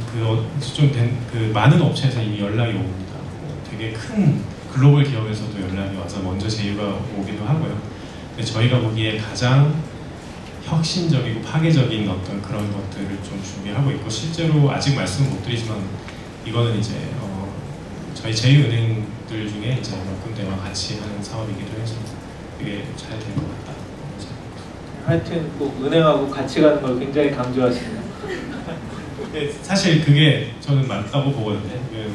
그 많은 업체에서 이미 연락이 옵니다. 되게 큰 글로벌 기업에서도 연락이 와서 먼저 제휴가 오기도 하고요. 근데 저희가 보기에 가장 혁신적이고 파괴적인 어떤 그런 것들을 좀 준비하고 있고 실제로 아직 말씀은 못 드리지만 이거는 이제 저희 제2은행들 중에 이제 몇 군데와 같이 하는 사업이기도 해서 되게 잘 될 것 같다. 하여튼 꼭 은행하고 같이 가는 걸 굉장히 강조하시네요. 사실 그게 저는 맞다고 보거든요. 네.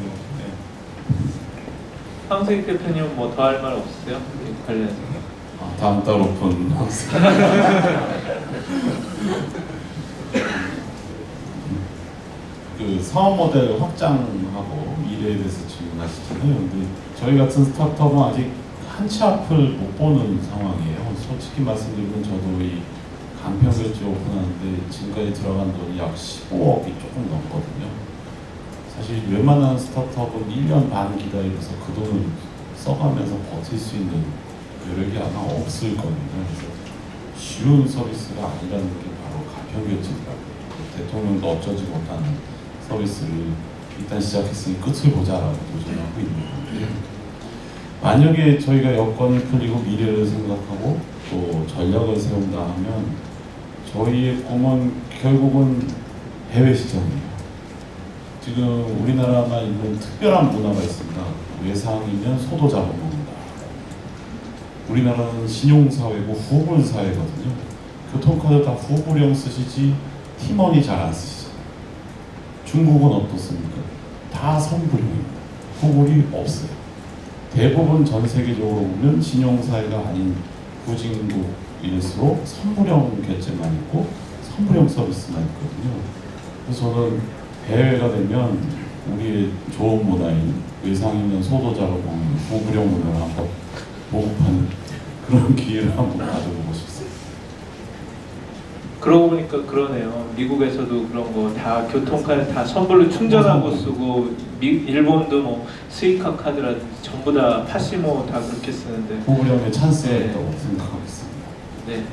황수익 대표님은 뭐 더 할 말 없으세요? 이 관련해서. 다음 달 오픈 그 사업 모델 확장하고 미래에 대해서 질문하시잖아요. 근데 저희 같은 스타트업은 아직 한 치 앞을 못 보는 상황이에요. 솔직히 말씀드리면 저도 이 간편결제 오픈하는데 지금까지 들어간 돈이 약 15억이 조금 넘거든요. 사실 웬만한 스타트업은 1년 반 기다리면서 그 돈을 써가면서 버틸 수 있는 여력이 아마 없을 겁니다. 그래서 쉬운 서비스가 아니라는 게 바로 간편결제더라고요. 대통령도 어쩌지 못하는 서비스를 일단 시작했으니 끝을 보자라고 도전하고 있는 건데 만약에 저희가 여건이 풀리고 미래를 생각하고 또 전략을 세운다 하면 저희의 꿈은 결국은 해외 시장이에요. 지금 우리나라만 있는 특별한 문화가 있습니다. 외상이면 소도 잡아먹는다. 우리나라는 신용사회고 후불사회거든요. 교통카드 다 후불형 쓰시지 티머니 잘 안 쓰시죠. 중국은 어떻습니까? 다 선불형입니다. 후불이 없어요. 대부분 전 세계적으로 보면 신용사회가 아닌 후진국일수록 선불형 결제만 있고 선불형 서비스만 있거든요. 그래서 저는 대회가 되면 우리의 좋은 문화인 외상이면 소도 잡아먹는 후불형 문화를 한번 보급하는 그런 기회를 한번 가져보고 싶습니다. 그러고 보니까 그러네요. 미국에서도 그런 거 다 교통카드 다 선불로 충전하고 쓰고 일본도 뭐 스이카 카드라든지 전부 다 파시모 다 그렇게 쓰는데 후불형의 찬스가 있다고 생각하겠습니다. 네.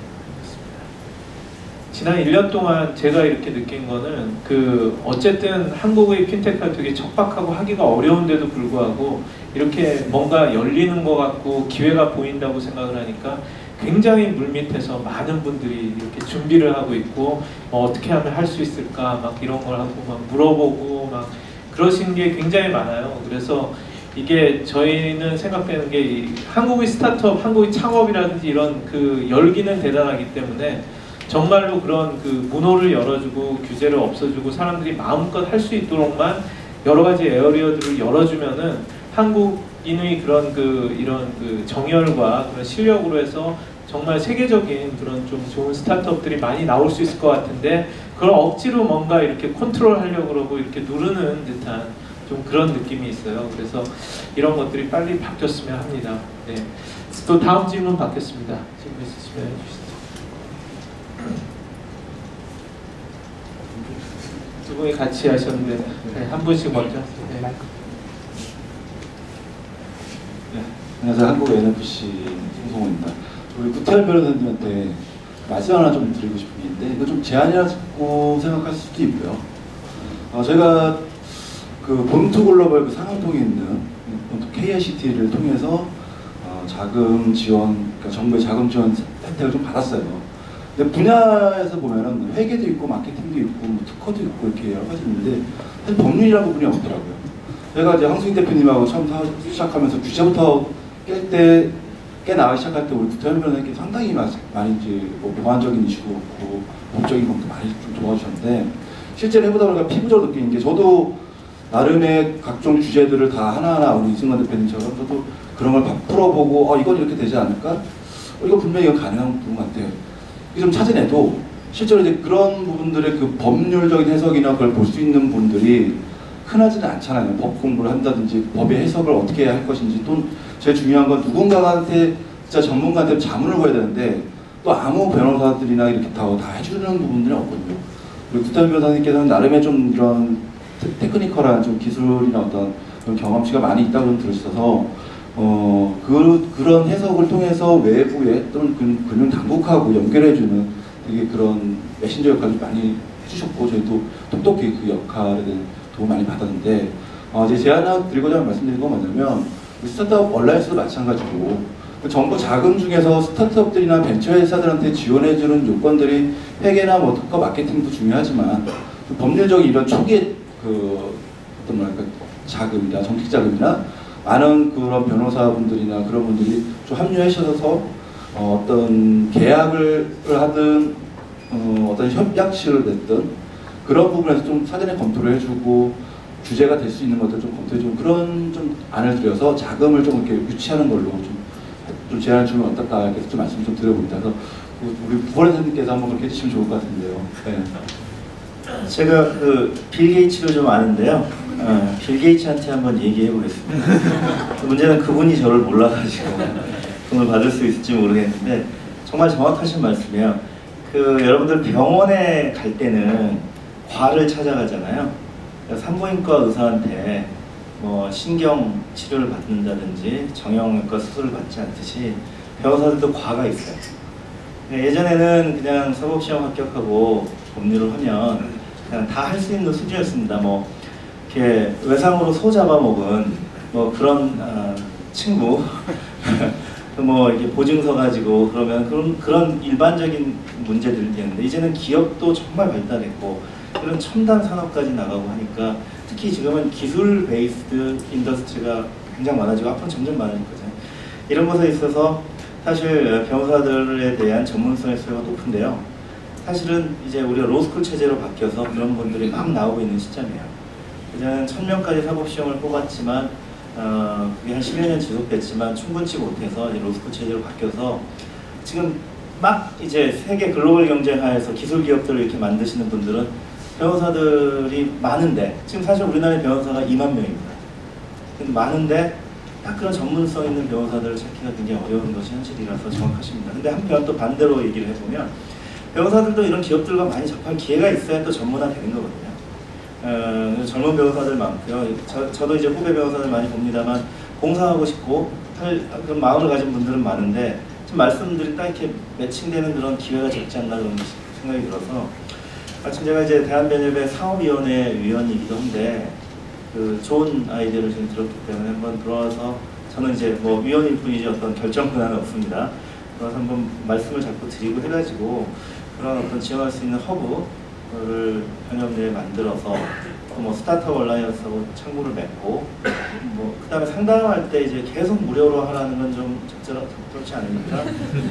지난 1년 동안 제가 이렇게 느낀 거는 그 어쨌든 한국의 핀테크가 되게 척박하고 하기가 어려운데도 불구하고 이렇게 뭔가 열리는 것 같고 기회가 보인다고 생각을 하니까 굉장히 물밑에서 많은 분들이 이렇게 준비를 하고 있고 어떻게 하면 할 수 있을까 막 이런 걸 하고 막 물어보고 막 그러신 게 굉장히 많아요. 그래서 이게 저희는 생각되는 게 이 한국의 스타트업, 한국의 창업이라든지 이런 그 열기는 대단하기 때문에 정말로 그런 그 문호를 열어주고 규제를 없애주고 사람들이 마음껏 할 수 있도록만 여러 가지 에어리어들을 열어주면은 한국인의 그런 이런 정열과 그런 실력으로 해서 정말 세계적인 그런 좀 좋은 스타트업들이 많이 나올 수 있을 것 같은데 그걸 억지로 뭔가 이렇게 컨트롤하려고 그러고 이렇게 누르는 듯한 좀 그런 느낌이 있어요. 그래서 이런 것들이 빨리 바뀌었으면 합니다. 네. 또 다음 질문 받겠습니다. 질문 있으시면 해주시죠. 두 분이 같이 하셨는데 네, 한 분씩 먼저. 네. 네, 안녕하세요. 한국 NFC 송성호입니다. 우리 구태현 변호사님한테 말씀 하나 좀 드리고 싶은 게 있는데 이거 좀 제안이라고 생각할 수도 있고요. 저희가 그 본투 글로벌 그 상암동에 있는 본투 KICT를 통해서 자금 지원, 그러니까 정부의 자금 지원 혜택을 좀 받았어요. 근데 분야에서 보면은 회계도 있고 마케팅도 있고 뭐 특허도 있고 이렇게 여러 가지 있는데 사실 법률이라는 부분이 없더라고요. 제가 이제 황수익 대표님하고 처음 시작하면서 규제부터 깨 나가기 시작할 때 우리 구태현 변호사님께 상당히 많이 이제 뭐 보완적인 이슈도 그렇고 법적인 것도 많이 좀 도와주셨는데 실제로 해보다 보니까 피부적으로 느끼는 게 저도 나름의 각종 주제들을 다 하나하나 우리 이승만 대표님처럼 저도 그런 걸 풀어보고 이건 이렇게 되지 않을까? 이거 분명히 이건 가능한 부분 같아요. 이게 좀 찾아내도 실제로 이제 그런 부분들의 그 법률적인 해석이나 그걸 볼 수 있는 분들이 흔하지는 않잖아요. 법 공부를 한다든지 법의 해석을 어떻게 해야 할 것인지 또 제일 중요한 건 누군가한테 진짜 전문가한테 자문을 구해야 되는데 또 아무 변호사들이나 이렇게 다 해주는 부분들이 없거든요. 그리고 구태현 변호사님께서는 나름의 좀 이런 테크니컬한 좀 기술이나 어떤 그런 경험치가 많이 있다고 좀 들으셔서 그런 해석을 통해서 외부에 또는 금융 당국하고 연결해주는 되게 그런 메신저 역할을 많이 해주셨고 저희도 똑똑히 그 역할에 대한 도움 많이 받았는데 이제 제안 하나 드리고자 말씀드린 건 뭐냐면 스타트업 얼라이언스도 마찬가지고 정부 자금 중에서 스타트업들이나 벤처 회사들한테 지원해주는 요건들이 회계나 뭐 특허 마케팅도 중요하지만 법률적인 이런 초기에 그 어떤 뭐랄까 자금이나 정식 자금이나 많은 그런 변호사분들이나 그런 분들이 좀 합류하셔서 어떤 계약을 하든 어떤 협약식을 냈든 그런 부분에서 좀 사전에 검토를 해주고 규제가 될 수 있는 것들 좀 검토해주고 그런 좀 안을 들여서 자금을 좀 이렇게 유치하는 걸로 좀 제안을 주면 어떨까 이렇게 좀 말씀 좀 드려봅니다. 그래서 우리 부원장님께서 한번 그렇게 해주시면 좋을 것 같은데요. 네. 제가 그 빌 게이츠를 좀 아는데요. 빌 게이츠한테 한번 얘기해 보겠습니다. 문제는 그분이 저를 몰라가지고 돈을 받을 수 있을지 모르겠는데 정말 정확하신 말씀이에요. 그 여러분들 병원에 갈 때는 과를 찾아가잖아요. 산부인과 의사한테 뭐 신경 치료를 받는다든지 정형외과 수술을 받지 않듯이 변호사들도 과가 있어요. 예전에는 그냥 사법시험 합격하고 법률을 하면 그냥 다 할 수 있는 수준이었습니다. 뭐 이렇게 외상으로 소 잡아먹은 뭐 그런 친구 뭐 이렇게 보증서 가지고 그러면 그런 일반적인 문제들이 되는데 이제는 기업도 정말 발달했고 이런 첨단 산업까지 나가고 하니까 특히 지금은 기술 베이스드 인더스트리가 굉장히 많아지고 앞으로 점점 많아질 거잖아요. 이런 것에 있어서 사실 변호사들에 대한 전문성의 수요가 높은데요. 사실은 이제 우리가 로스쿨 체제로 바뀌어서 그런 분들이 막 나오고 있는 시점이에요. 이제는 1000명까지 사법시험을 뽑았지만 그게 한 10여 년 지속됐지만 충분치 못해서 이제 로스쿨 체제로 바뀌어서 지금 막 이제 세계 글로벌 경쟁하에서 기술 기업들을 이렇게 만드시는 분들은 변호사들이 많은데 지금 사실 우리나라의 변호사가 2만 명입니다. 많은데 딱 그런 전문성 있는 변호사들을 찾기가 굉장히 어려운 것이 현실이라서 정확하십니다. 근데 한편 또 반대로 얘기를 해보면 변호사들도 이런 기업들과 많이 접할 기회가 있어야 또 전문화 되는 거거든요. 젊은 변호사들 많고요. 저도 이제 후배 변호사들 많이 봅니다만 봉사하고 싶고 할 그런 마음을 가진 분들은 많은데 지금 말씀드린 딱 이렇게 매칭되는 그런 기회가 적지 않나 그런 생각이 들어서 마침 제가 이제 대한변협의 사업위원회 위원이기도 한데 그 좋은 아이디어를 지금 들었기 때문에 한번 들어와서 저는 이제 뭐 위원일 뿐이지 어떤 결정 권한은 없습니다. 그래서 한번 말씀을 자꾸 드리고 해가지고 그런 어떤 지원할 수 있는 허브를 변협 내에 만들어서 또 뭐 스타트업 얼라이언스하고 창구를 맺고 뭐 그다음에 상담할 때 이제 계속 무료로 하라는 건 좀 적절치 않으니까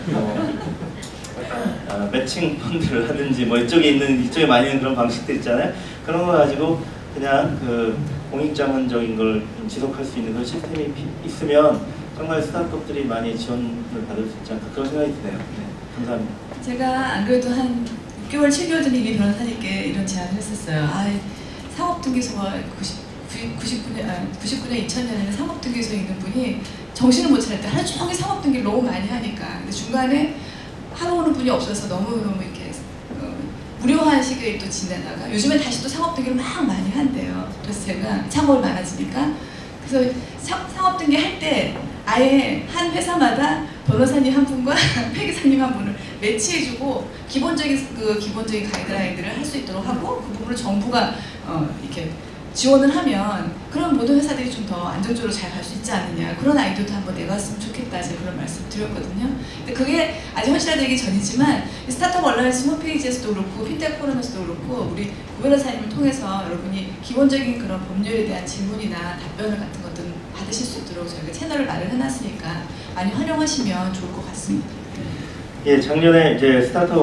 매칭 펀드를 하든지 뭐 이쪽에 많이 있는 그런 방식들 있잖아요. 그런 거 가지고 그냥 그 공익자문적인 걸 지속할 수 있는 그런 시스템이 있으면 정말 스타트업들이 많이 지원을 받을 수 있지 않을까 그런 생각이 드네요. 네, 감사합니다. 제가 안 그래도 한 6개월, 7개월 전에 이미 변호사님께 이런 제안을 했었어요. 사업등기소가 99년, 2000년에는 상업등기소에 있는 분이 정신을 못 차릴 때 하루 종일 상업등기를 너무 많이 하니까 근데 중간에 하러 오는 분이 없어서 너무너무 이렇게 무료한 시기에 또 지내다가 요즘에 다시 또 상업등기를 막 많이 한대요. 그래서 제가 창업이 많아지니까 그래서 상업등기 할 때 아예 한 회사마다 변호사님 한 분과 회계사님 한 분을 매치해주고 기본적인 가이드라인들을 할 수 있도록 하고 그 부분을 정부가 이렇게 지원을 하면 그런 모든 회사들이 좀 더 안정적으로 잘 갈 수 있지 않느냐 그런 아이디어도 한번 내봤으면 좋겠다 제가 그런 말씀 드렸거든요. 근데 그게 아직 현실화되기 전이지만 스타트업 얼라이언스 홈페이지에서도 그렇고 핀테크 포럼에서도 그렇고 우리 구변호사님을 통해서 여러분이 기본적인 그런 법률에 대한 질문이나 답변을 같은 것들 받으실 수 있도록 저희가 채널을 마련해놨으니까 많이 활용하시면 좋을 것 같습니다. 예, 작년에 이제 스타트업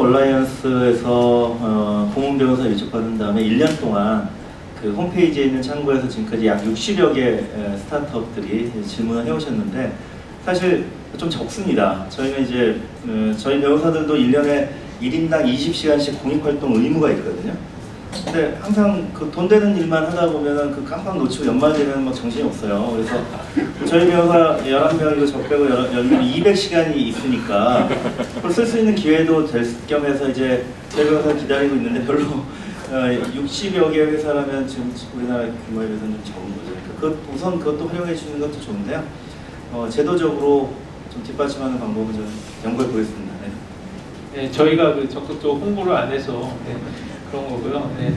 얼라이언스에서 고문 변호사 위촉받은 다음에 1년 동안 그 홈페이지에 있는 창구에서 지금까지 약 60여 개 스타트업들이 질문을 해오셨는데 사실 좀 적습니다. 저희는 이제 저희 변호사들도 1년에 1인당 20시간씩 공익활동 의무가 있거든요. 근데 항상 그 돈 되는 일만 하다 보면은 그 깜빡 놓치고 연말 되면 막 정신이 없어요. 그래서 저희 변호사 11명이고 저 빼고 200시간이 있으니까 그걸 쓸 수 있는 기회도 될 겸해서 이제 저희 변호사 기다리고 있는데 별로 60여 개 회사라면 지금 우리나라 규모에 비해서는 좀 적은 거죠. 우선 그것도 활용해 주는 것도 좋은데요. 제도적으로 좀 뒷받침하는 방법을 좀 연구해 보겠습니다. 네. 네, 저희가 그 적극적으로 홍보를 안 해서 그런 거고요. 네.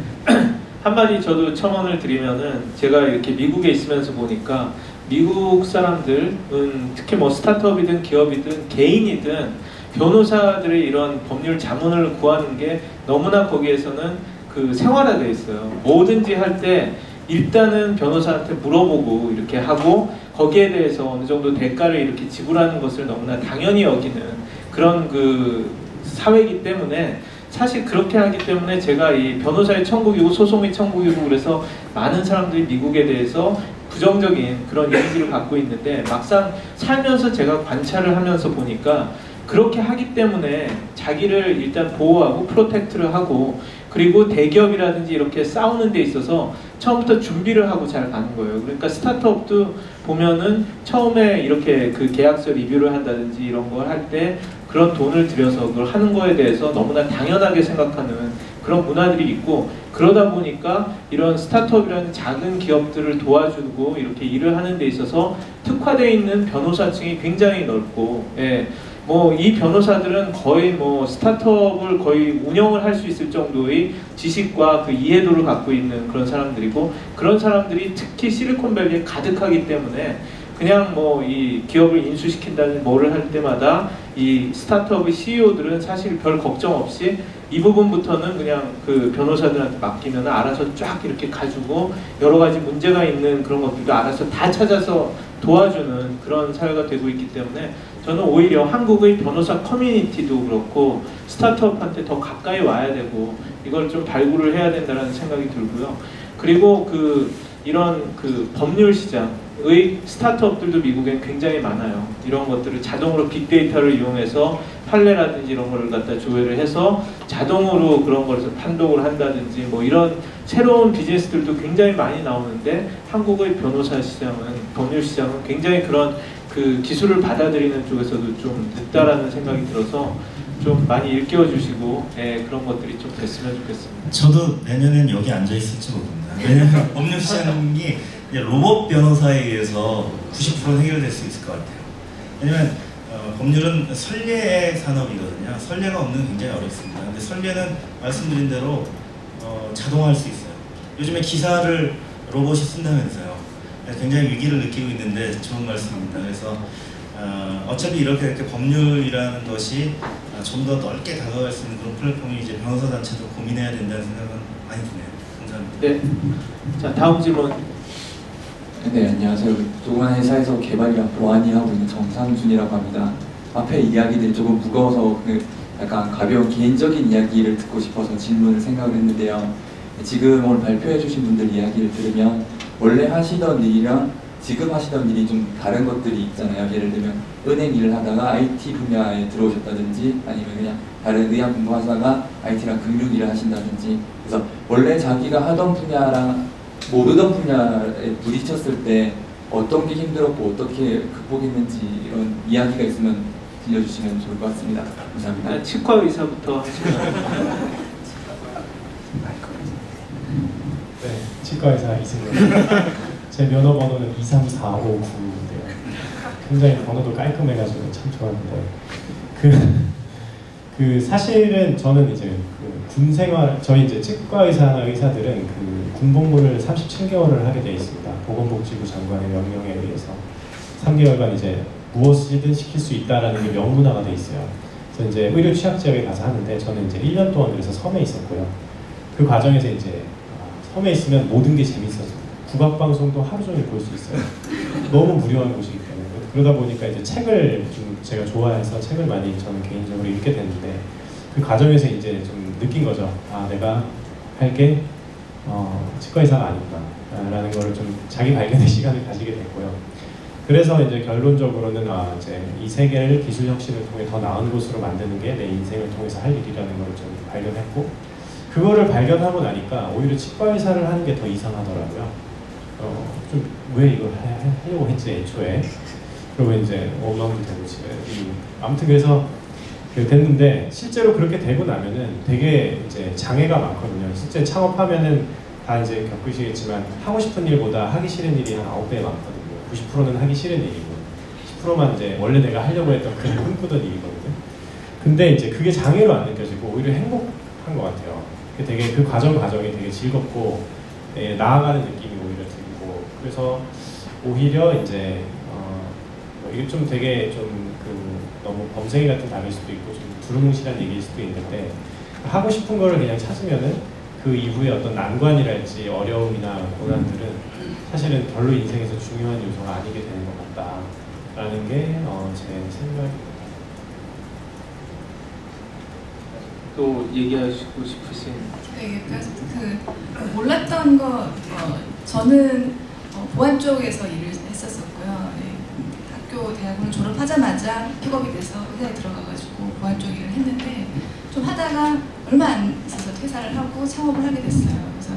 한마디 저도 첨언을 드리면은 제가 이렇게 미국에 있으면서 보니까 미국 사람들은 특히 뭐 스타트업이든 기업이든 개인이든 변호사들의 이런 법률 자문을 구하는 게 너무나 거기에서는 그 생활화되어 있어요. 뭐든지 할 때 일단은 변호사한테 물어보고 이렇게 하고 거기에 대해서 어느 정도 대가를 이렇게 지불하는 것을 너무나 당연히 여기는 그런 그 사회이기 때문에 사실 그렇게 하기 때문에 제가 이 변호사의 천국이고 소송의 천국이고 그래서 많은 사람들이 미국에 대해서 부정적인 그런 이미지를 갖고 있는데 막상 살면서 제가 관찰을 하면서 보니까 그렇게 하기 때문에 자기를 일단 보호하고 프로텍트를 하고 그리고 대기업이라든지 이렇게 싸우는 데 있어서 처음부터 준비를 하고 잘 가는 거예요. 그러니까 스타트업도 보면은 처음에 이렇게 그 계약서 리뷰를 한다든지 이런 걸 할 때 그런 돈을 들여서 그걸 하는 거에 대해서 너무나 당연하게 생각하는 그런 문화들이 있고 그러다 보니까 이런 스타트업이라는 작은 기업들을 도와주고 이렇게 일을 하는 데 있어서 특화되어 있는 변호사층이 굉장히 넓고 뭐 이 변호사들은 거의 뭐 스타트업을 거의 운영을 할 수 있을 정도의 지식과 그 이해도를 갖고 있는 그런 사람들이고 그런 사람들이 특히 실리콘밸리에 가득하기 때문에 그냥 뭐 이 기업을 인수시킨다는 뭐를 할 때마다 이 스타트업의 CEO들은 사실 별 걱정 없이 이 부분부터는 그냥 그 변호사들한테 맡기면 알아서 쫙 이렇게 가지고 여러 가지 문제가 있는 그런 것들도 알아서 다 찾아서 도와주는 그런 사회가 되고 있기 때문에 저는 오히려 한국의 변호사 커뮤니티도 그렇고 스타트업한테 더 가까이 와야 되고 이걸 좀 발굴을 해야 된다는 생각이 들고요. 그리고 그 이런 그 법률 시장의 스타트업들도 미국엔 굉장히 많아요. 이런 것들을 자동으로 빅데이터를 이용해서 판례라든지 이런 거를 갖다 조회를 해서 자동으로 그런 것을 판독을 한다든지 뭐 이런 새로운 비즈니스들도 굉장히 많이 나오는데 한국의 변호사 시장은 법률 시장은 굉장히 그런 그 기술을 받아들이는 쪽에서도 좀 늦다라는 생각이 들어서 좀 많이 일깨워 주시고 그런 것들이 좀 됐으면 좋겠습니다. 저도 내년엔 여기 앉아 있을지 모릅니다. 왜냐하면 법률 시장이 로봇 변호사에 의해서 90% 해결될 수 있을 것 같아요. 왜냐면 법률은 선례의 산업이거든요. 선례가 없는 게 굉장히 어렵습니다. 근데 선례는 말씀드린 대로 자동화할 수 있어요. 요즘에 기사를 로봇이 쓴다면서요. 굉장히 위기를 느끼고 있는데 좋은 말씀입니다. 그래서 어차피 이렇게 법률이라는 것이 좀 더 넓게 다가갈 수 있는 그런 플랫폼이 이제 변호사 단체도 고민해야 된다는 생각은 많이 드네요. 감사합니다. 네. 자, 다음 질문. 네, 안녕하세요. 조그만 회사에서 개발이랑 보안이 하고 있는 정상준이라고 합니다. 앞에 이야기들이 조금 무거워서 약간 가벼운 개인적인 이야기를 듣고 싶어서 질문을 생각을 했는데요. 지금 오늘 발표해 주신 분들 이야기를 들으면 원래 하시던 일이랑 지금 하시던 일이 좀 다른 것들이 있잖아요. 예를 들면 은행 일을 하다가 IT 분야에 들어오셨다든지 아니면 그냥 다른 의학 공부하다가 IT랑 금융 일을 하신다든지 그래서 원래 자기가 하던 분야랑 모르던 분야에 부딪혔을 때 어떤 게 힘들었고 어떻게 극복했는지 이런 이야기가 있으면 들려주시면 좋을 것 같습니다. 감사합니다. 치과 의사부터 하시면. 네, 치과 의사 이승훈. 제 면허 번호는 23459인데요. 굉장히 번호도 깔끔해가지고 참 좋았는데 그 사실은 저는 이제 군 생활, 저희 이제 치과 의사나 의사들은 그 군복무를 37개월을 하게 되어 있습니다. 보건복지부 장관의 명령에 의해서 3개월간 이제 무엇이든 시킬 수 있다라는 게 명문화가 돼 있어요. 그래서 이제 의료 취약 지역에 가서 하는데 저는 이제 1년 동안 그래서 섬에 있었고요. 그 과정에서 이제 섬에 있으면 모든 게 재밌어져요. 국악 방송도 하루 종일 볼 수 있어요. 너무 무료한 곳이기 때문에. 그러다 보니까 이제 책을 좀 제가 좋아해서 책을 많이 저는 개인적으로 읽게 됐는데 그 과정에서 이제 좀 느낀 거죠. 아, 내가 할 게 치과 의사가 아니구나 라는 거를 좀 자기 발견의 시간을 가지게 됐고요. 그래서 이제 결론적으로는 이제 이 세계를 기술 혁신을 통해 더 나은 곳으로 만드는 게 내 인생을 통해서 할 일이라는 걸 좀 발견했고, 그거를 발견하고 나니까 오히려 치과 의사를 하는 게 더 이상하더라고요. 좀 왜 이걸 하려고 했지 애초에. 그리고 이제 원망도 되고 아무튼 그래서 됐는데 많은데 그렇게 되고 나면은 되게 이제 장애가 많거든요. 실제 창업하면은 다 이제 겪으시겠지만 하고 싶은 일보다 하기 싫은 일이 한 9배 많거든요. 90%는 하기 싫은 일이고 10%만 이제 원래 내가 하려고 했던 그 꿈꾸던 일이거든요. 근데 이제 그게 장애로 안 느껴지고 오히려 행복한 것 같아요. 되게 그 과정이 되게 즐겁고 나아가는 느낌이 오히려 들고, 그래서 오히려 이제 이게 좀 되게 너무 범생이 같은 답일 수도 있고 좀 두루뭉실한 얘기일 수도 있는데, 하고 싶은 거를 그냥 찾으면은 그 이후에 어떤 난관이랄지 어려움이나 고난들은 사실은 별로 인생에서 중요한 요소가 아니게 되는 것 같다라는 게 제 생각입니다. 또 얘기하시고 싶으신? 네, 몰랐던 거 저는 보안 쪽에서 일을 했었었고요. 학교 대학원을 졸업하자마자 픽업이 돼서 회사에 들어가가지고 보안 쪽 일을 했는데 좀 하다가 얼마 안 있어서 퇴사를 하고 창업을 하게 됐어요. 그래서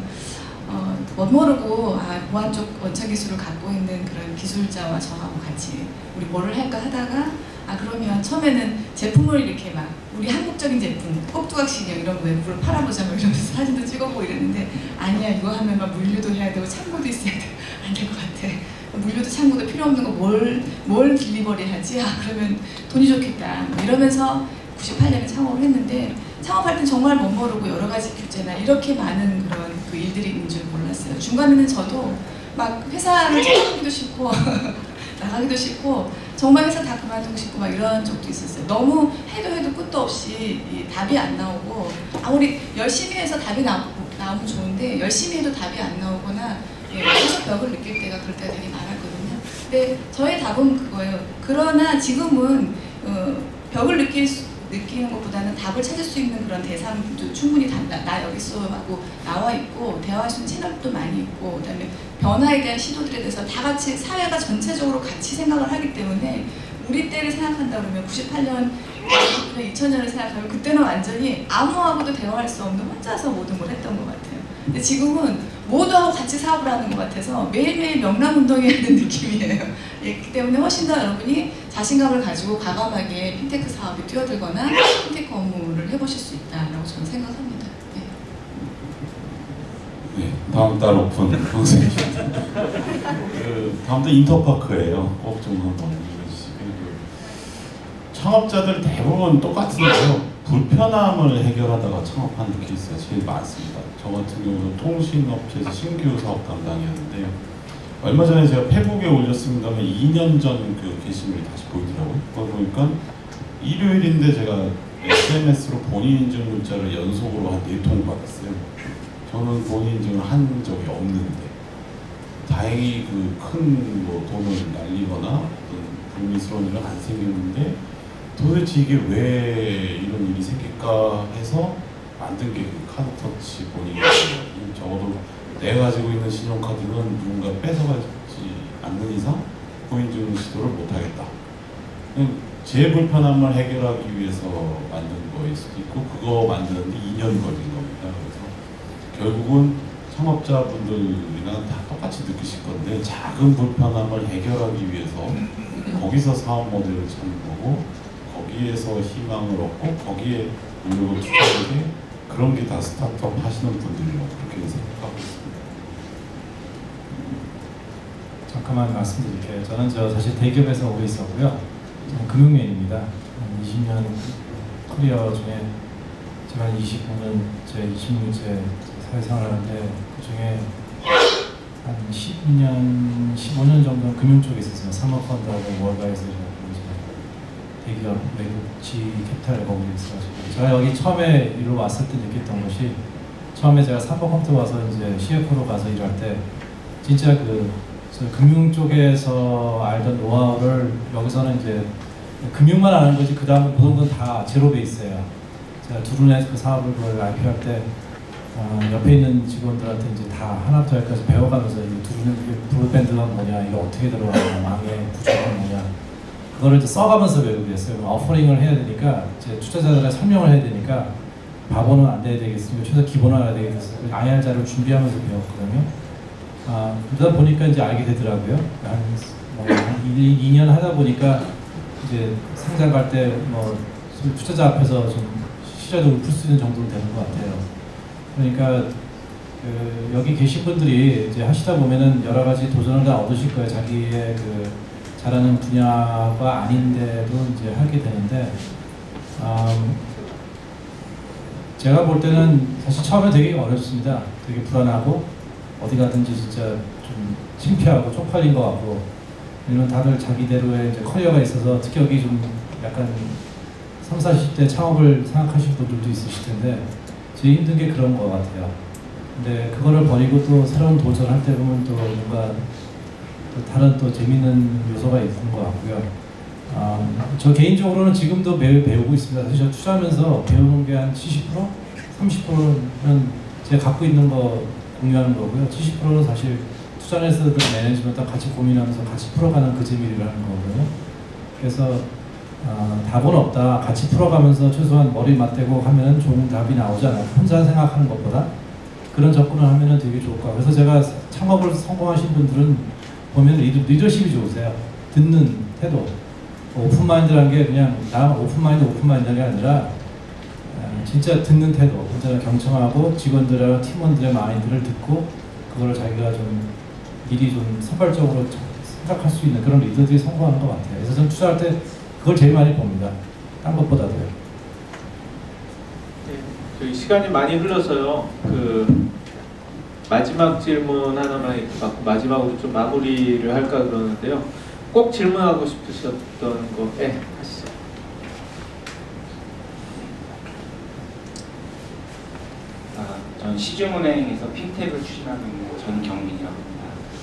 멋모르고 보안 쪽 원천 기술을 갖고 있는 그런 기술자와 저하고 같이 우리 뭐를 할까 하다가 그러면 처음에는 제품을 이렇게 막 우리 한국적인 제품 꼭두각시경 이런 외부를 팔아보자 뭐 이러면서 사진도 찍어보고 이랬는데 아니야, 이거 하면 막 물류도 해야 되고 창고도 있어야 돼. 안 될 것 같아. 물류도 창고도 필요 없는 거 뭘 딜리버리 하지? 그러면 돈이 좋겠다. 뭐 이러면서 98년에 창업을 했는데, 창업할 땐 정말 멋모르고 여러 가지 규제나 이렇게 많은 그런 그 일들이 있는 줄 몰랐어요. 중간에는 저도 막 회사를 창업하기도 싫고 나가기도 싫고 정말 회사 다 그만두고 싶고 막 이런 적도 있었어요. 너무 해도 끝도 없이 답이 안 나오고, 아무리 열심히 해서 답이 나오면 좋은데 열심히 해도 답이 안 나오거나 계속 벽을 느낄 때가 그럴 때가 되게 많았거든요. 근데 저의 답은 그거예요. 그러나 지금은 벽을 느끼는 것보다는 답을 찾을 수 있는 그런 대상도 충분히 나 여기 있어 하고 나와 있고 대화할 수 있는 채널도 많이 있고, 그다음에 변화에 대한 시도들에 대해서 다 같이 사회가 전체적으로 같이 생각을 하기 때문에 우리 때를 생각한다 그러면 98년, 2000년을 생각하면 그때는 완전히 아무하고도 대화할 수 없는 혼자서 모든 걸 했던 것 같아요. 근데 지금은 모두하고 같이 사업을 하는 것 같아서 매일매일 명랑운동이 하는 느낌이에요. 그렇기 때문에 훨씬 더 여러분이 자신감을 가지고 과감하게 핀테크 사업에 뛰어들거나 핀테크 업무를 해보실 수 있다고 저는 생각합니다. 네, 다음 달 오픈 방송이 다음 달 인터파크예요. 꼭 좀 한번 읽어주시고. 창업자들 대부분 똑같은데요. 불편함을 해결하다가 창업하는 케이스가 제일 많습니다. 저 같은 경우는 통신업체에서 신규 사업 담당이었는데요. 얼마 전에 제가 페북에 올렸습니다만 2년 전 그 게시물이 다시 보이더라고요. 그걸 보니까 일요일인데 제가 SNS로 본인 인증 문자를 연속으로 한 4통 받았어요. 저는 본인 인증을 한 적이 없는데 다행히 그 큰 돈을 날리거나 어떤 불미스러운 일은 안 생겼는데, 도대체 이게 왜 이런 일이 생길까 해서 만든 게 그 카드터치 본인이에요. 적어도 내가 가지고 있는 신용카드는 누군가 뺏어가지 않는 이상 고인증 시도를 못하겠다. 제 불편함을 해결하기 위해서 만든 거일 수도 있고, 그거 만드는데 2년 걸린 겁니다. 그래서 결국은 창업자분들이랑 다 똑같이 느끼실 건데 작은 불편함을 해결하기 위해서 거기서 사업 모델을 찾는 거고 거기에서 희망을 얻고 거기에 노력을 투자하는 게 그런 게 다 스타트업 하시는 분들이라고 그렇게 생각하고 있습니다. 잠깐만 말씀드릴게요. 저는 사실 대기업에서 오래 있었고요. 저는 금융맨입니다. 20년 커리어 중에 제가 25년 제 26년째 사회생활을 하는데 그 중에 한 10년, 15년 정도는 금융 쪽에 있었어요. 사모펀드하고 월가에서 대기업 외국지 캐피탈 거기에 있어가지고 제가 여기 처음에 일로 왔을 때 느꼈던 것이 처음에 제가 삼성컴퓨터 와서 이제 CFO로 가서 일할 때 진짜 금융 쪽에서 알던 노하우를 여기서는 이제 금융만 아는 거지 그 다음에 모든 건 다 제로 베이스예요. 제가 두루넷 그 사업을 그걸 IPO 할 때 옆에 있는 직원들한테 이제 다 하나부터 열까지 배워가면서 이 두루넷 브로드밴드가 뭐냐, 이게 어떻게 들어가냐, 망의 구조가 뭐냐, 그거를 이제 써가면서 배우게 됐어요. 오퍼링을 해야 되니까 이제 투자자들한테 설명을 해야 되니까 바보는 안 돼야 되겠으니까 최소 기본은 알아야 되겠어요. IR 자료를 준비하면서 배웠거든요. 그러다 보니까 이제 알게 되더라고요. 한 2년 하다 보니까 이제 상장 갈 때 투자자 앞에서 좀 시야도 풀 수 있는 정도로 되는 것 같아요. 그러니까 여기 계신 분들이 이제 하시다 보면은 여러 가지 도전을 다 얻으실 거예요. 자기의 잘하는 분야가 아닌데도 이제 하게 되는데, 제가 볼 때는 사실 처음에 되게 어렵습니다. 되게 불안하고 어디 가든지 진짜 좀 창피하고 쪽팔린 것 같고, 왜냐면 다들 자기대로의 이제 커리어가 있어서 특히 여기 좀 약간 30, 40대 창업을 생각하실 분들도 있으실 텐데 제일 힘든 게 그런 것 같아요. 근데 그거를 버리고 또 새로운 도전할 때 보면 또 뭔가 또 다른 또 재밌는 요소가 있는 것 같고요. 저 개인적으로는 지금도 매일 배우고 있습니다. 사실 저 투자하면서 배우는 게 한 70%? 30%는 제가 갖고 있는 거 공유하는 거고요. 70%는 사실 투자에서도 매니지먼트와 같이 고민하면서 같이 풀어가는 그 재미를 하는 거거든요. 그래서 답은 없다. 같이 풀어가면서 최소한 머리 맞대고 하면 좋은 답이 나오잖아요. 혼자 생각하는 것보다. 그런 접근을 하면 되게 좋을 것 같아요. 그래서 제가 창업을 성공하신 분들은 보면 리더십이 좋으세요. 듣는 태도. 오픈마인드라는 게 그냥 나 오픈마인드가 아니라 진짜 듣는 태도. 혼자 경청하고 직원들과 팀원들의 마인드를 듣고 그걸 자기가 좀 미리 좀 선발적으로 생각할 수 있는 그런 리더들이 성공하는 것 같아요. 그래서 저는 투자할 때 그걸 제일 많이 봅니다. 딴 것보다도요. 네, 저희 시간이 많이 흘러서요. 마지막 질문 하나만 받고 마지막으로 좀 마무리를 할까 그러는데요. 꼭 질문하고 싶으셨던 거, 네, 하시죠. 저는 시중은행에서 핀텍을 추진하고 있는 전경민이라고 합니다.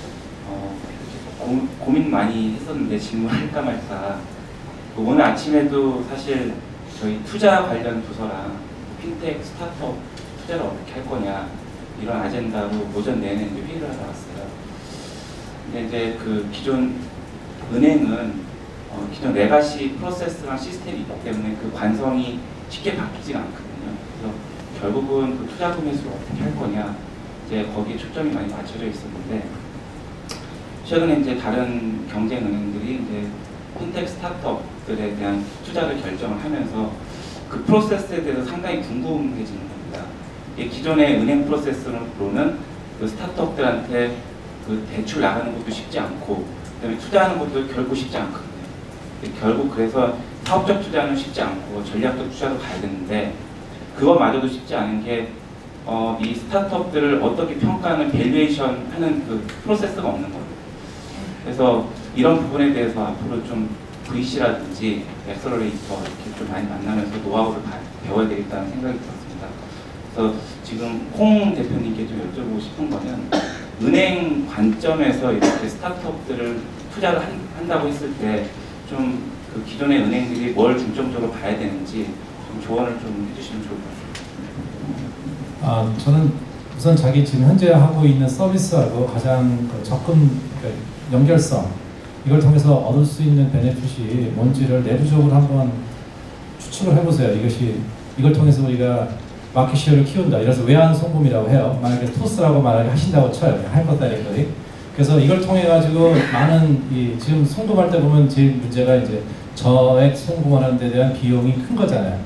고민 많이 했었는데 질문할까 말까. 오늘 아침에도 사실 저희 투자 관련 부서랑 핀텍 스타트업 투자를 어떻게 할 거냐 이런 아젠다로 오전 내내 회의를 하러 왔어요. 근데 이제 기존 은행은 기존 레가시 프로세스랑 시스템이 있기 때문에 그 관성이 쉽게 바뀌지가 않거든요. 그래서 결국은 투자 금액수를 어떻게 할 거냐 이제 거기에 초점이 많이 맞춰져 있었는데 최근에 이제 다른 경쟁 은행들이 이제 핀텍 스타트업들에 대한 투자를 결정을 하면서 그 프로세스에 대해서 상당히 궁금해지는 겁니다. 기존의 은행 프로세스로는 그 스타트업들한테 대출 나가는 것도 쉽지 않고 그다음에 투자하는 것도 결코 쉽지 않거든요. 결국 그래서 사업적 투자는 쉽지 않고 전략적 투자로 가야 되는데 그거마저도 쉽지 않은 게 이 스타트업들을 어떻게 평가하는 밸류에이션 하는 그 프로세스가 없는 거예요. 그래서 이런 부분에 대해서 앞으로 좀 VC라든지 엑셀러레이터 이렇게 좀 많이 만나면서 노하우를 배워야 되겠다는 생각이 들었습니다. 그래서 지금 홍 대표님께 좀 여쭤보고 싶은 거는 은행 관점에서 이렇게 스타트업들을 투자를 한다고 했을 때 좀 그 기존의 은행들이 뭘 중점적으로 봐야 되는지 좀 조언을 좀 해주시면 좋을 것 같습니다. 저는 우선 자기 지금 현재 하고 있는 서비스하고 가장 접근, 연결성 이걸 통해서 얻을 수 있는 베네핏이 뭔지를 내부적으로 한번 추측을 해보세요. 이걸 통해서 우리가 마켓쉐어를 키운다. 이래서 외환 송금이라고 해요. 만약에 토스라고 말하기 하신다고 쳐요. 하이퍼다이렉터리. 그래서 이걸 통해 가지고 많은 지금 송금할 때 보면 제일 문제가 이제 저액 송금하는 데 대한 비용이 큰 거잖아요.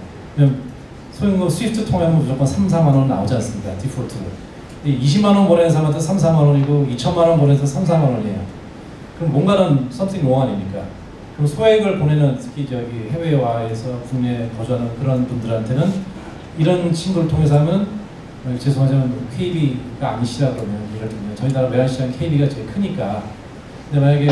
소형금 스위프트 통하면 무조건 3, 4만 원 나오지 않습니까? 디폴트로. 20만 원 보내는 사람한테 3, 4만 원이고 2천만 원 보내서 3, 4만 원이에요. 그럼 뭔가는 something wrong 아닙니까? 그럼 소액을 보내는 특히 저기 해외와에서 국내에 거주하는 그런 분들한테는 이런 친구를 통해서 하면 죄송하지만 KB가 아니시라 그러면 예를 들면 저희 나라 외환시장 KB가 제일 크니까 근데 만약에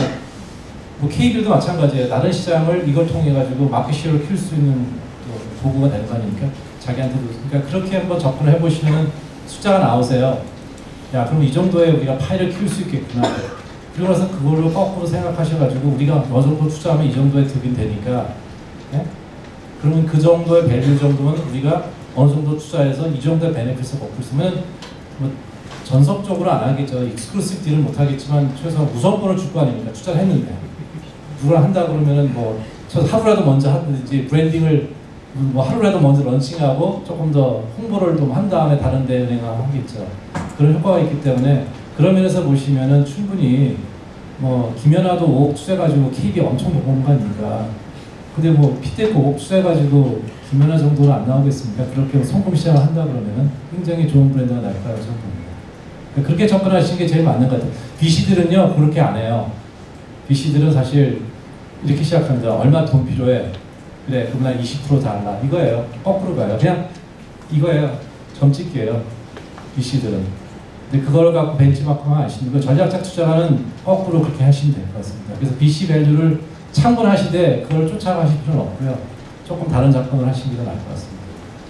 뭐 KB도 마찬가지예요. 다른 시장을 이걸 통해 가지고 마켓쉐어를 키울 수 있는 도구가 되는 거 아닙니까? 자기한테도 그러니까 그렇게 한번 접근을 해보시면 숫자가 나오세요. 야 그럼 이 정도에 우리가 파일을 키울 수 있겠구나. 그러고 나서 그걸로 거꾸로 생각하셔가지고 우리가 어느 정도 투자하면 이 정도의 득이 되니까 예? 그러면 그 정도의 밸류 정도면 우리가 어느 정도 투자해서 이 정도의 베네핏을 얻고 있으면 뭐 전속적으로 안 하겠죠. 익스클루시브 딜은 못 하겠지만 최소한 우선권을 줄 거 아닙니까? 투자를 했는데 누가 한다 그러면은 뭐 저 하루라도 먼저 하든지 브랜딩을 뭐 하루라도 먼저 런칭하고 조금 더 홍보를 좀 한 다음에 다른 데 은행하고 하겠죠. 그런 효과가 있기 때문에 그런 면에서 보시면은 충분히 뭐 김연아도 5억 투자해가지고 KB 엄청 먹은 거 아닙니까? 근데 뭐 핏테크 5억 투자해가지고 김연아 정도는 안 나오겠습니까? 그렇게 송금 시장을 한다 그러면은 굉장히 좋은 브랜드가 날 거라고 저는 봅니다. 그렇게 접근하시는 게 제일 맞는 것 같아요. VC들은요 그렇게 안 해요. VC들은 사실 이렇게 시작합니다. 얼마 돈 필요해? 그래 그럼 난 20% 달라. 이거예요. 거꾸로 가요. 그냥 이거예요. 점찍기예요. VC들은. 근데 그걸 갖고 벤치마크만 하시는 거 전략적 투자는 거꾸로 그렇게 하시면 될 것 같습니다. 그래서 VC 밸류를 창분하시되 그걸 쫓아가실 필요는 없고요. 조금 다른 접근을 하시는 게 나을 것 같습니다.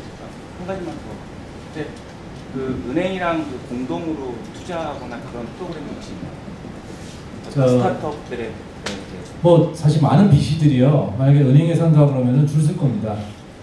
한 가지만 더. 근데 그 은행이랑 그 공동으로 투자하거나 그런 프로그램이 혹시 있나요? 스타트업들의 뭐 사실 많은 VC들이요. 만약에 은행에 산다 그러면은 줄 쓸 겁니다.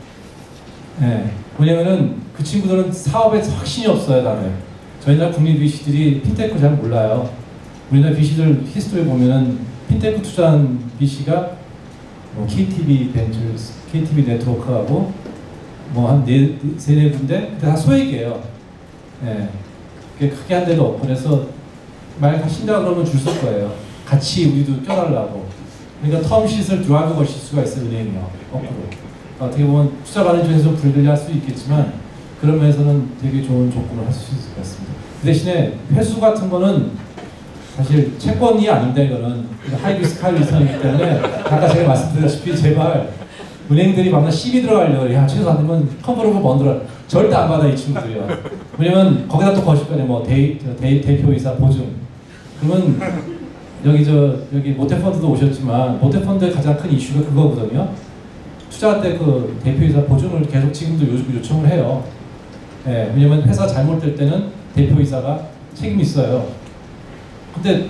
예. 왜냐면은 그 친구들은 사업에 확신이 없어요, 다들. 저희 나라 국내 VC들이 핀테크 잘 몰라요. 우리나라 VC들 히스토리 보면은 핀테크 투자한 VC가 뭐 KTB 벤처스, KTB 네트워크하고 뭐 한 세네 군데 다 소액이에요. 예. 그게 크게 한 데도 없고 그래서 만약 하신다 그러면 줄 쓸 거예요. 같이 우리도 껴달라고. 그러니까 텀시트를 드라이브 거실 수가 있어요, 은행이요. 거꾸로. 어떻게 보면 투자 관련 중에서 불리할 수 있겠지만 그런 면에서는 되게 좋은 조건을 할 수 있을 것 같습니다. 그 대신에 회수 같은 거는 사실 채권이 아닌데 이거는 하이리스크 하이리스크이기 때문에 아까 제가 말씀드렸다시피 제발 은행들이 밤낮 시비 들어가려고 그래. 야 최소 안 되면 컨버러블 번들어 절대 안 받아 이 친구들이요. 왜냐면 거기다 또 거실 거네. 뭐 대표이사 보증. 그러면 여기 모태펀드도 오셨지만 모태펀드의 가장 큰 이슈가 그거거든요. 투자할 때 그 대표이사 보증을 계속 지금도 요청을 해요. 예, 왜냐면 회사 잘못될 때는 대표이사가 책임이 있어요. 근데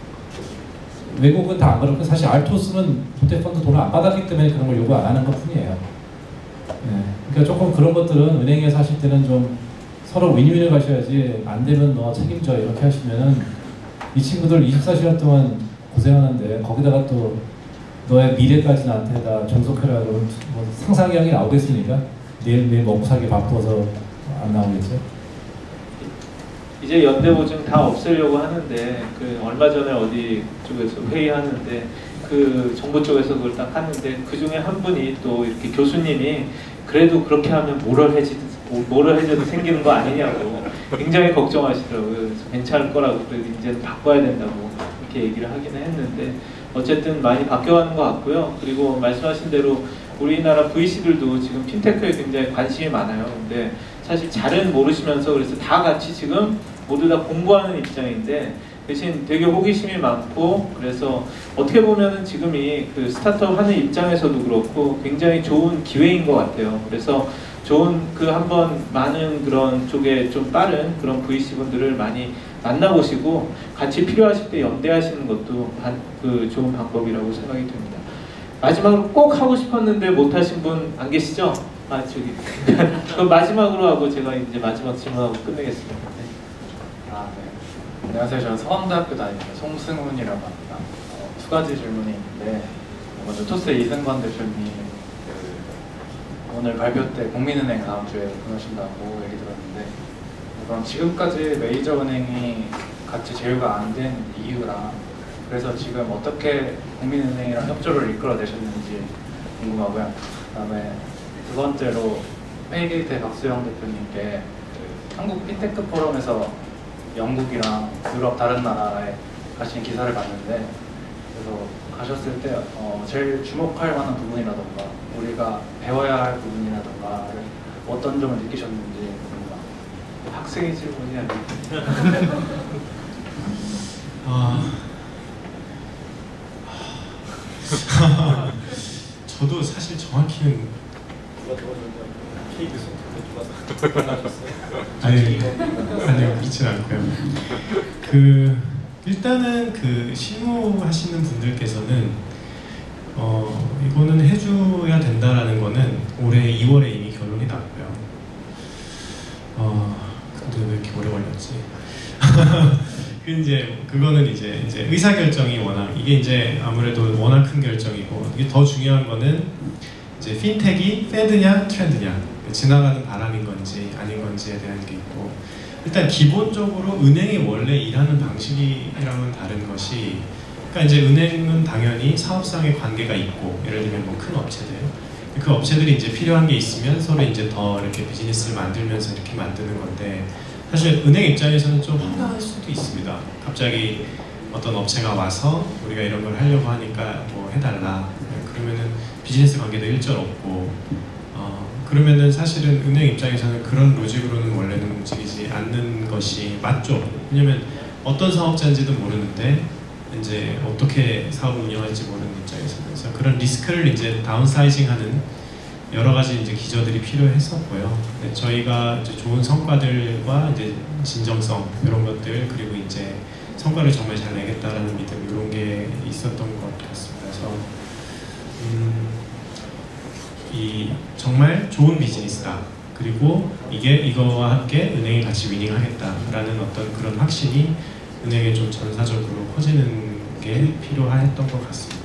외국은 다 안 그렇고 사실 알토스는 모태펀드 돈을 안 받았기 때문에 그런 걸 요구 안 하는 것 뿐이에요. 예, 그러니까 조금 그런 것들은 은행에서 하실 때는 좀 서로 윈윈을 가셔야지 안 되면 너 책임져 이렇게 하시면은 이 친구들 24시간 동안 고생하는데 거기다가 또 너의 미래까지 나한테 다 종속해라 그러면 뭐 상상력이 나오겠습니까? 내일 먹고 살기 바빠서 안 나오겠죠? 이제 연대보증 다 없애려고 하는데 그 얼마 전에 어디 쪽에서 회의하는데 그 정부 쪽에서 그걸 딱 하는데 그 중에 한 분이 또 이렇게 교수님이 그래도 그렇게 하면 모럴 해저도 생기는 거 아니냐고 굉장히 걱정하시더라고요. 그래서 괜찮을 거라고 그래도 이제는 바꿔야 된다고 이렇게 얘기를 하기는 했는데 어쨌든 많이 바뀌어가는 것 같고요. 그리고 말씀하신 대로 우리나라 VC들도 지금 핀테크에 굉장히 관심이 많아요. 근데 사실 잘은 모르시면서 그래서 다 같이 지금 모두 다 공부하는 입장인데 대신 되게 호기심이 많고 그래서 어떻게 보면은 지금이 그 스타트업 하는 입장에서도 그렇고 굉장히 좋은 기회인 것 같아요. 그래서 좋은 그 한번 많은 그런 쪽에 좀 빠른 그런 VC분들을 많이 만나보시고 같이 필요하실 때 연대하시는 것도 그 좋은 방법이라고 생각이 됩니다. 마지막으로 꼭 하고 싶었는데 못하신 분 안 계시죠? 아 저기 그럼 마지막으로 하고 제가 이제 마지막 질문하고 끝내겠습니다. 네. 아, 네. 안녕하세요. 저는 서강대학교 다니는 송승훈이라고 합니다. 두 가지 질문이 있는데 먼저 토스 이승관 대표님 오늘 발표 때 국민은행 다음 주에 오픈하신다고 얘기 들었는데, 그럼 지금까지 메이저 은행이 같이 제휴가 안 된 이유랑, 그래서 지금 어떻게 국민은행이랑 협조를 이끌어내셨는지 궁금하고요. 그다음에 두 번째로 페이게이트의 박수영 대표님께 그 한국 핀테크 포럼에서 영국이랑 유럽 다른 나라에 가신 기사를 봤는데, 그래서 가셨을 때 제일 주목할 만한 부분이라던가 우리가 배워야 할 부분이라던가 어떤 점을 느끼셨는지 궁금합니다. 학생이 질문이 아니고. 저도 사실 정확히는 아니요, 그렇진 않고요. 일단은 실무하시는 분들께서는 이거는 해줘야 된다라는 거는 올해 2월에 이미 결론이 났고요. 근데 왜 이렇게 오래 걸렸지? 그거는 이제 의사결정이 이게 이제 아무래도 워낙 큰 결정이고, 이게 더 중요한 거는 이제 핀텍이 패드냐 트렌드냐, 지나가는 바람인 건지 아닌 건지에 대한 게 있고, 일단 기본적으로 은행이 원래 일하는 방식이랑은 다른 것이, 그러니까 이제 은행은 당연히 사업상의 관계가 있고, 예를 들면 뭐 큰 업체들, 그 업체들이 이제 필요한 게 있으면 서로 이제 더 이렇게 비즈니스를 만들면서 이렇게 만드는 건데, 사실 은행 입장에서는 좀 황당할 수도 있습니다. 갑자기 어떤 업체가 와서 우리가 이런 걸 하려고 하니까 뭐 해달라, 그러면은 비즈니스 관계도 일절 없고, 그러면은 사실은 은행 입장에서는 그런 로직으로는 원래는 움직이지 않는 것이 맞죠. 왜냐면 어떤 사업자인지도 모르는데 이제 어떻게 사업을 운영할지 모르는 입장에서는, 그래서 그런 리스크를 이제 다운사이징하는 여러 가지 이제 기저들이 필요했었고요. 저희가 이제 좋은 성과들과 이제 진정성 이런 것들, 그리고 이제 성과를 정말 잘 내겠다라는 믿음, 이런 게 있었던 것 같습니다. 그래서 이 정말 좋은 비즈니스다, 그리고 이거와 함께 은행이 같이 위닝하겠다라는 어떤 그런 확신이 은행에 좀 전사적으로 퍼지는 게 필요했던 것 같습니다.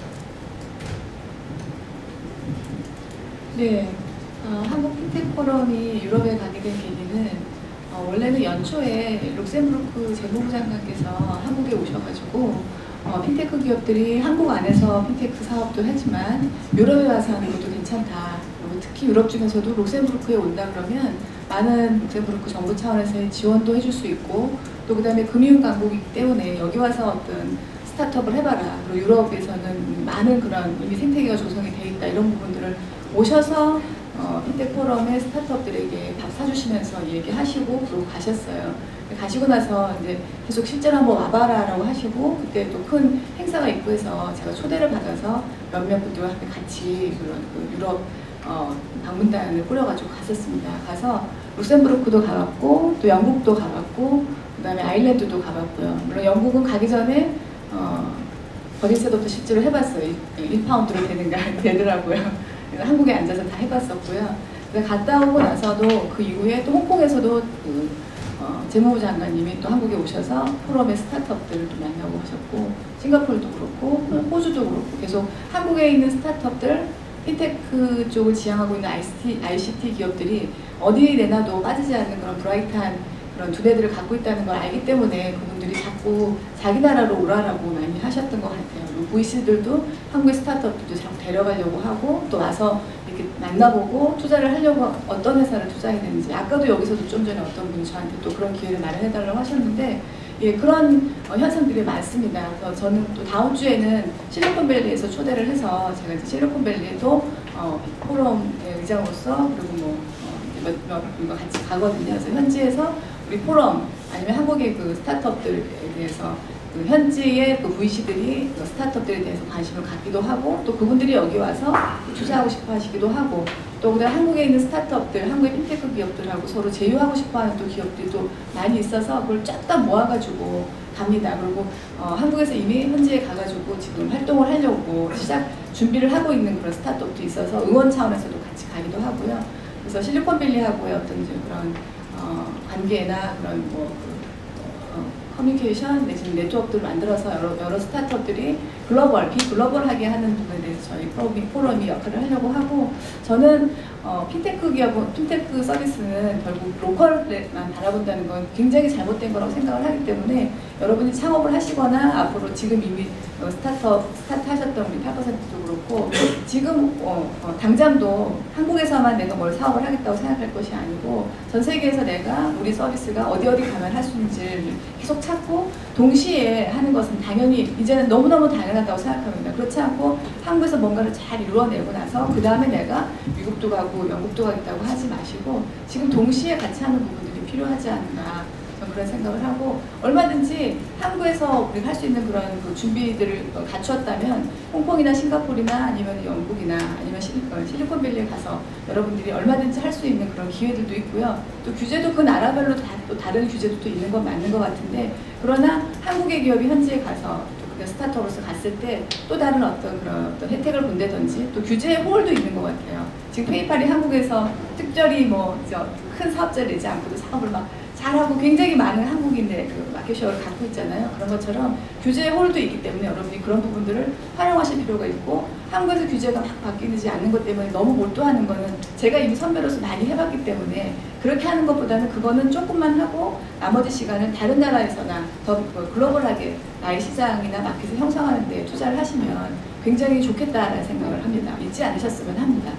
네, 한국 핀텍 포럼이 유럽에 가게 된 계기는 원래는 연초에 룩셈부르크 재무부 장관께서 한국에 오셔가지고 핀테크 기업들이 한국 안에서 핀테크 사업도 하지만 유럽에 와서 하는 것도 괜찮다. 그리고 특히 유럽 중에서도 룩셈부르크에 온다 그러면 많은 룩셈부르크 정부 차원에서의 지원도 해줄 수 있고, 또 그다음에 금융 강국이기 때문에 여기 와서 어떤 스타트업을 해봐라. 그리고 유럽에서는 많은 그런 이미 생태계가 조성이 돼 있다. 이런 부분들을 오셔서 핀텍 포럼의 스타트업들에게 밥 사주시면서 얘기하시고 그러고 가셨어요. 가시고 나서 이제 계속 실제로 한번 와봐라라고 하시고, 그때 또 큰 행사가 있고 해서 제가 초대를 받아서 몇몇 분들과 함께 같이 그런 유럽 방문단을 꾸려가지고 갔었습니다. 가서 룩셈부르크도 가봤고, 또 영국도 가봤고, 그 다음에 아일랜드도 가봤고요. 물론 영국은 가기 전에 버디셋업도 실제로 해봤어요. 1파운드로 되더라고요. 한국에 앉아서 다 해봤었고요. 갔다 오고 나서도 그 이후에 또 홍콩에서도 재무부 장관님이 또 한국에 오셔서 포럼의 스타트업들을 또 만나고 하셨고, 싱가포르도 그렇고 호주도 그렇고 계속 한국에 있는 스타트업들, 핀테크 쪽을 지향하고 있는 ICT 기업들이 어디 내놔도 빠지지 않는 그런 브라이트한 그런 두뇌들을 갖고 있다는 걸 알기 때문에 그분들이 자꾸 자기 나라로 오라라고 많이 하셨던 것 같아요. VC들도 한국의 스타트업들도 자꾸 데려가려고 하고, 또 와서 이렇게 만나보고 투자를 하려고 어떤 회사를 투자해야 되는지, 아까도 여기서도 좀 전에 어떤 분이 저한테 또 그런 기회를 마련해달라고 하셨는데, 예, 그런 현상들이 많습니다. 그래서 저는 또 다음 주에는 실리콘밸리에서 초대를 해서 제가 이제 실리콘밸리에도 포럼의 의장으로서, 그리고 몇 분과 같이 가거든요. 그래서 현지에서 우리 포럼 아니면 한국의 그 스타트업들에 대해서 그 현지의 그 VC들이 그 스타트업들에 대해서 관심을 갖기도 하고, 또 그분들이 여기 와서 투자하고 싶어 하시기도 하고, 또 그다음 한국에 있는 스타트업들, 한국의 핀테크 기업들하고 서로 제휴하고 싶어하는 또 기업들도 많이 있어서 그걸 쫙 다 모아가지고 갑니다. 그리고 한국에서 이미 현지에 가가지고 지금 활동을 하려고 시작 준비를 하고 있는 그런 스타트업도 있어서 응원 차원에서도 같이 가기도 하고요. 그래서 실리콘밸리하고의 어떤 이제 그런 관계나 그런 커뮤니케이션 내지는 네트워크를 만들어서 여러 스타트업들이 비글로벌하게 하는 부분에 대해서 저희 포럼이 역할을 하려고 하고, 저는 핀테크 기업은, 핀테크 서비스는 결국 로컬만 바라본다는 건 굉장히 잘못된 거라고 생각을 하기 때문에 여러분이 창업을 하시거나 앞으로 지금 이미 스타트 하셨던 우리 8%도 그렇고 지금 당장도 한국에서만 내가 뭘 사업을 하겠다고 생각할 것이 아니고 전 세계에서 내가 우리 서비스가 어디 가면 할 수 있는지를 계속 찾고 동시에 하는 것은 당연히 이제는 너무너무 당연하다고 생각합니다. 그렇지 않고 한국에서 뭔가를 잘 이루어내고 나서 그 다음에 내가 미국도 가고 영국도 가겠다고 하지 마시고 지금 동시에 같이 하는 부분들이 필요하지 않나 저는 그런 생각을 하고 얼마든지 한국에서 우리가 할 수 있는 그런 그 준비들을 갖추었다면 홍콩이나 싱가포르나 아니면 영국이나 아니면 실리콘밸리에 가서 여러분들이 얼마든지 할 수 있는 그런 기회들도 있고요. 또 규제도 그 나라별로 또 다른 규제도 또 있는 건 맞는 것 같은데 그러나 한국의 기업이 현지에 가서 스타트업으로서 갔을 때 또 다른 그런 어떤 혜택을 본다든지 또 규제의 호울도 있는 것 같아요. 지금 페이팔이 한국에서 특별히 큰 사업자를 내지 않고도 사업을 막 잘하고 굉장히 많은 한국인의 그 마켓쉐어를 갖고 있잖아요. 그런 것처럼 규제의 홀도 있기 때문에 여러분이 그런 부분들을 활용하실 필요가 있고 한국에서 규제가 막 바뀌지 않는 것 때문에 너무 몰두하는 거는 제가 이미 선배로서 많이 해봤기 때문에 그렇게 하는 것보다는 그거는 조금만 하고 나머지 시간을 다른 나라에서나 더 글로벌하게 나의 시장이나 마켓을 형성하는 데 투자를 하시면 굉장히 좋겠다라는 생각을 합니다. 잊지 않으셨으면 합니다.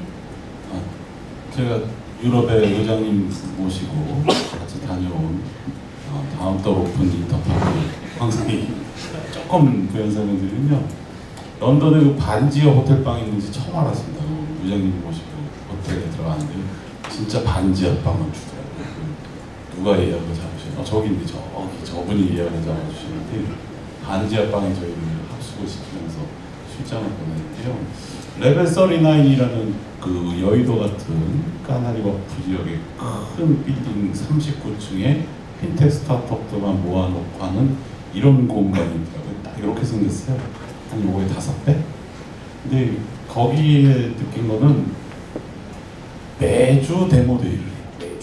네. 제가 유럽의 의장님 모시고 같이 다녀온 다음 달 오픈 인터파크 황상이 조금 부연설명 드리면요. 런던에 그 반지하 호텔방이 있는지 처음 알았습니다. 의장님 모시고 호텔에 들어갔는데 진짜 반지하 방을 주더라고요. 누가 예약을 잡으시나? 저기 있는데 저분이 예약을 잡아주시는데 반지하 방에 저희를 합숙을 시키면서 출장을 보냈는데요. 레벨 39이라는 그 여의도 같은 까나리워프 지역의 큰 빌딩 39층에 핀텍 스타트업들만 모아놓고 하는 이런 공간이 있더라고요. 딱 이렇게 생겼어요. 한 요거의 5배? 근데 거기에 느낀 거는 매주 데모데이를 해요.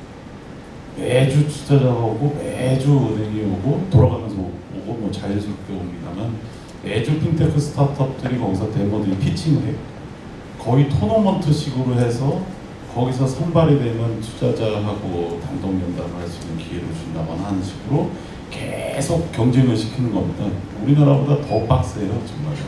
매주 투자자가 오고 매주 은행이 오고 돌아가면서 오고 뭐 자연스럽게 옵니다만 매주 핀테크 스타트업들이 거기서 데모데이 피칭을 해요. 거의 토너먼트식으로 해서 거기서 선발이 되면 투자자하고 단독 면담을 할 수 있는 기회를 준다거나 하는 식으로 계속 경쟁을 시키는 겁니다. 우리나라보다 더 빡세요, 정말.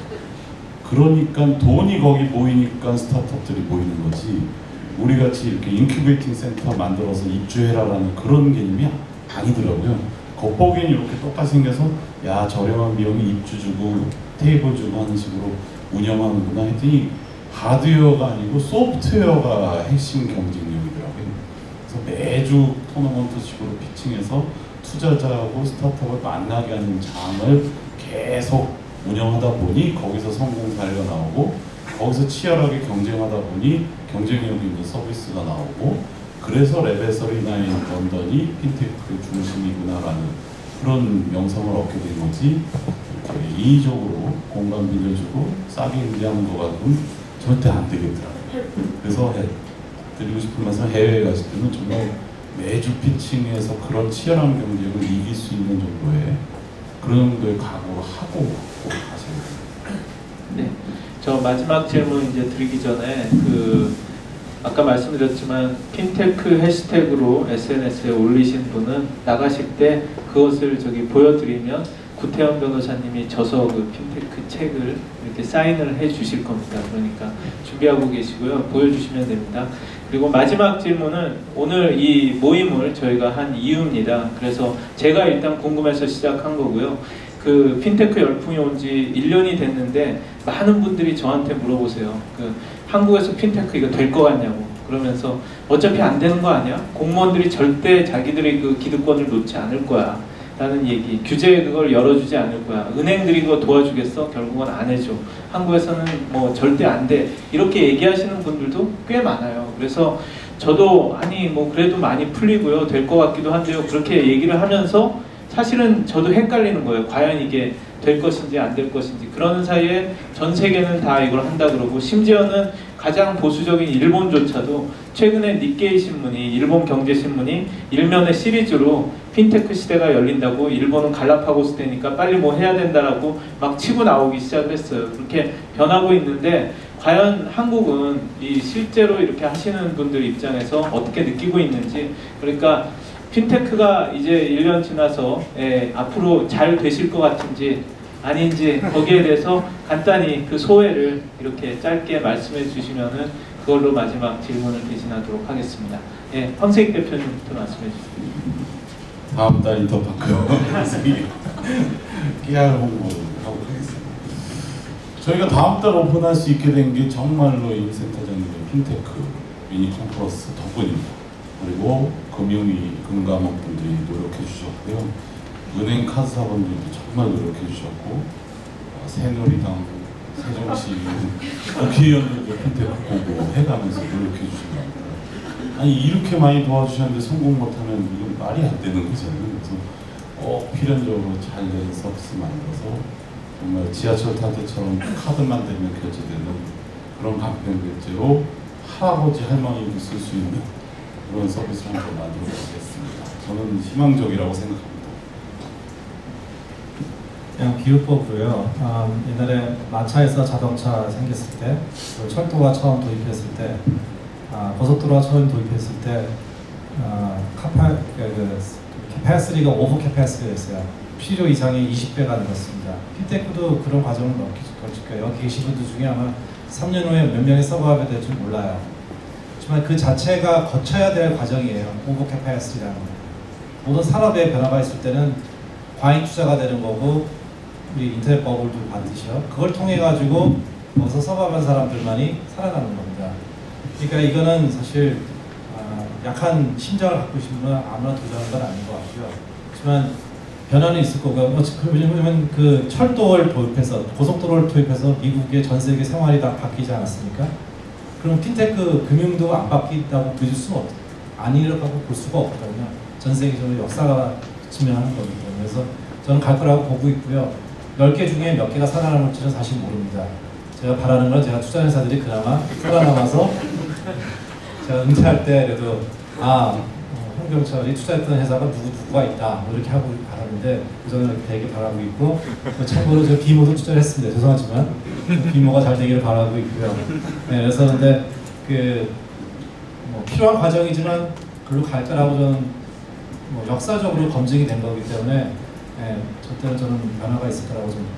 그러니까 돈이 거기 모이니까 스타트업들이 모이는 거지. 우리같이 이렇게 인큐베이팅 센터 만들어서 입주해라라는 그런 개념이 아니더라고요. 겉보기엔 이렇게 똑같이 생겨서 야 저렴한 비용에 입주 주고 테이블 주고 하는 식으로 운영하는구나 했더니 하드웨어가 아니고 소프트웨어가 핵심 경쟁력이더라고요. 그래서 매주 토너먼트식으로 피칭해서 투자자하고 스타트업을 만나게 하는 장을 계속 운영하다 보니 거기서 성공 사례가 나오고 거기서 치열하게 경쟁하다 보니 경쟁력 있는 서비스가 나오고 그래서 레벨 39 런던이 핀테크 중심이구나라는 그런 명성을 얻게 된 거지 이렇게 인위적으로 공간 빌려주고 싸게 인지하는 거 같으면 절대 안 되겠더라고요. 그래서 드리고 싶은 말씀은 해외에 가실 때는 정말 매주 피칭에서 그런 치열한 경쟁을 이길 수 있는 정도의 그런 정도의 각오를 하고 가셔야 됩니다. 네, 저 마지막 질문 이제 드리기 전에 아까 말씀드렸지만 핀테크 해시태그로 SNS에 올리신 분은 나가실 때 그것을 보여드리면 구태현 변호사님이 저서 그 핀테크 책을 이렇게 사인을 해 주실 겁니다. 그러니까 준비하고 계시고요. 보여주시면 됩니다. 그리고 마지막 질문은 오늘 이 모임을 저희가 한 이유입니다. 그래서 제가 일단 궁금해서 시작한 거고요. 그 핀테크 열풍이 온 지 1년이 됐는데 많은 분들이 저한테 물어보세요. 한국에서 핀테크 이거 될 거 같냐고. 그러면서 어차피 안 되는 거 아니야? 공무원들이 절대 자기들의 그 기득권을 놓지 않을 거야. 라는 얘기, 규제 그걸 열어주지 않을 거야. 은행들이 그거 도와주겠어? 결국은 안 해줘. 한국에서는 뭐 절대 안 돼. 이렇게 얘기하시는 분들도 꽤 많아요. 그래서 저도 아니 뭐 그래도 많이 풀리고요. 될 것 같기도 한데요. 그렇게 얘기를 하면서 사실은 저도 헷갈리는 거예요. 과연 이게 될 것인지 안 될 것인지. 그러는 사이에 전 세계는 다 이걸 한다 그러고 심지어는 가장 보수적인 일본조차도 최근에 니케이 신문이 일본 경제신문이 일면의 시리즈로 핀테크 시대가 열린다고 일본은 갈라파고스 때니까 빨리 뭐 해야 된다라고 막 치고 나오기 시작을 했어요. 그렇게 변하고 있는데 과연 한국은 이 실제로 이렇게 하시는 분들 입장에서 어떻게 느끼고 있는지, 그러니까 핀테크가 이제 1년 지나서 앞으로 잘 되실 것 같은지 아닌지 거기에 대해서 간단히 그 소회를 이렇게 짧게 말씀해 주시면은 그걸로 마지막 질문을 대신하도록 하겠습니다. 예, 황세익 대표님부터 말씀해 주세요. 다음 달 인터파크 PR 홍보를 하고 가겠습니다. 저희가 다음 달 오픈할 수 있게 된 게 정말로 임 센터장님의 핀테크 미니 컨퍼런스 덕분입니다. 그리고 금감원분들이 노력해 주셨고요. 은행 카드사분들도 정말 노력해 주셨고, 새누리당, 세종시 국회의원들도 핀테크 보고 해가면서 노력해 주십니다. 아니 이렇게 많이 도와주셨는데 성공 못하면 이건 말이 안 되는 거잖아요. 그래서 필연적으로 잘 된 서비스 만들어서 정말 지하철 탈 때처럼 카드만 대면 결제되는 그런 간편 결제로 할아버지 할머니도 쓸 수 있는 그런 서비스를 한번 만들어 보겠습니다. 저는 희망적이라고 생각합니다. 그냥 비유법으로요. 옛날에 마차에서 자동차 생겼을 때, 철도가 처음 도입했을 때, 고속도로가 처음 도입했을 때, 캐파시티가 오버 캐파시티였어요. 필요 이상의 20배가 늘었습니다. 핀테크도 그런 과정을 거칠 거예요. 여기 계신 분들 중에 아마 3년 후에 몇 명이 서버하게 될 줄 몰라요. 하지만 그 자체가 거쳐야 될 과정이에요. 오버 캐파시티라는 거. 모든 산업에 변화가 있을 때는 과잉 투자가 되는 거고, 우리 인터넷 버블도 반드시요. 그걸 통해 가지고 거기서 서버한 사람들만이 살아가는 겁니다. 그러니까 이거는 사실 약한 심장을 갖고 계신 분은 아무나 도전하는 건 아닌 것 같고요. 하지만 변화는 있을 거고요. 왜냐면 그 철도를 도입해서, 고속도로를 도입해서 미국의 전 세계 생활이 다 바뀌지 않았습니까? 그럼 핀테크 금융도 안 바뀐다고 보여줄 수는 아니라고 볼 수가 없거든요. 전 세계적으로 역사가 증명하는 거기 때문에. 그래서 저는 갈 거라고 보고 있고요. 10개 중에 몇 개가 살아남을지는 사실 모릅니다. 제가 바라는 건 제가 투자회사들이 그나마 살아남아서 제가 은퇴할 때 그래도 홍경철이 투자했던 회사가 누구가 있다 뭐 이렇게 하고 바라는데 저는 되게 바라고 있고, 참고로 저 비모도 투자를 했습니다. 죄송하지만 비모가 잘 되기를 바라고 있고요. 네, 그래서 근데 뭐 필요한 과정이지만 글로 갈 거라고 저는 뭐 역사적으로 검증이 된 거기 때문에 저때는 저는 변화가 있을 거라고 저는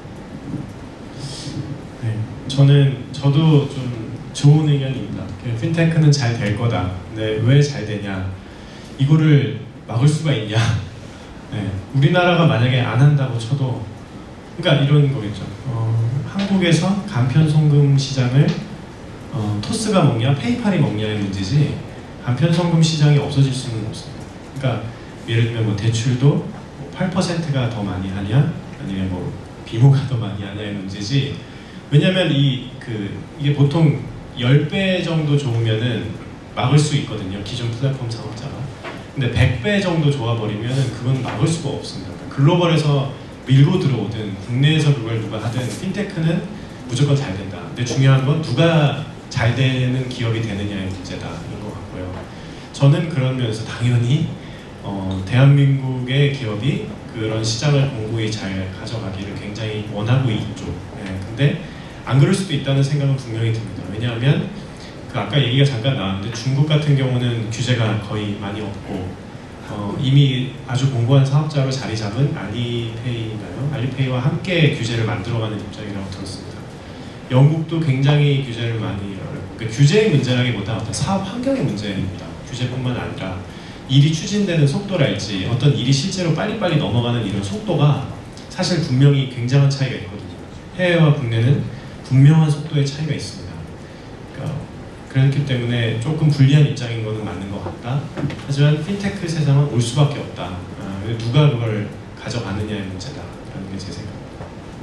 네, 저도 좀 좋은 의견입니다. 핀테크는 잘 될 거다. 근데 왜 잘 되냐? 이거를 막을 수가 있냐? 네, 우리나라가 만약에 안 한다고 쳐도, 그러니까 이런 거겠죠. 한국에서 간편 송금 시장을 토스가 먹냐, 페이팔이 먹냐의 문제지, 간편 송금 시장이 없어질 수는 없습니다. 그러니까 예를 들면 뭐 대출도 8%가 더 많이 하냐, 아니면 뭐 비모가 더 많이 하냐의 문제지. 왜냐면 이게 보통 10배 정도 좋으면은 막을 수 있거든요, 기존 플랫폼 사업자가. 근데 100배 정도 좋아버리면은 그건 막을 수가 없습니다. 그러니까 글로벌에서 밀고 들어오든 국내에서 그걸 누가 하든 핀테크는 무조건 잘 된다. 근데 중요한 건 누가 잘 되는 기업이 되느냐의 문제다, 이런 것 같고요. 저는 그런 면에서 당연히 대한민국의 기업이 그런 시장을 공고히 잘 가져가기를 굉장히 원하고 있죠. 네, 근데 안 그럴 수도 있다는 생각은 분명히 듭니다. 왜냐하면 아까 얘기가 잠깐 나왔는데 중국 같은 경우는 규제가 거의 많이 없고 이미 아주 공고한 사업자로 자리 잡은 알리페이인가요? 알리페이와 함께 규제를 만들어가는 입장이라고 들었습니다. 영국도 굉장히 규제를 많이 어렵고, 그러니까 규제의 문제라기보다 어떤 사업 환경의 문제입니다. 규제뿐만 아니라 일이 추진되는 속도랄지 어떤 일이 실제로 빨리빨리 넘어가는 이런 속도가 사실 분명히 굉장한 차이가 있거든요. 해외와 국내는 분명한 속도의 차이가 있습니다. 그러니까 그렇기 때문에 조금 불리한 입장인 것은 맞는 것 같다. 하지만 핀테크 세상은 올 수밖에 없다. 누가 그걸 가져가느냐의 문제다라는 게 제 생각입니다.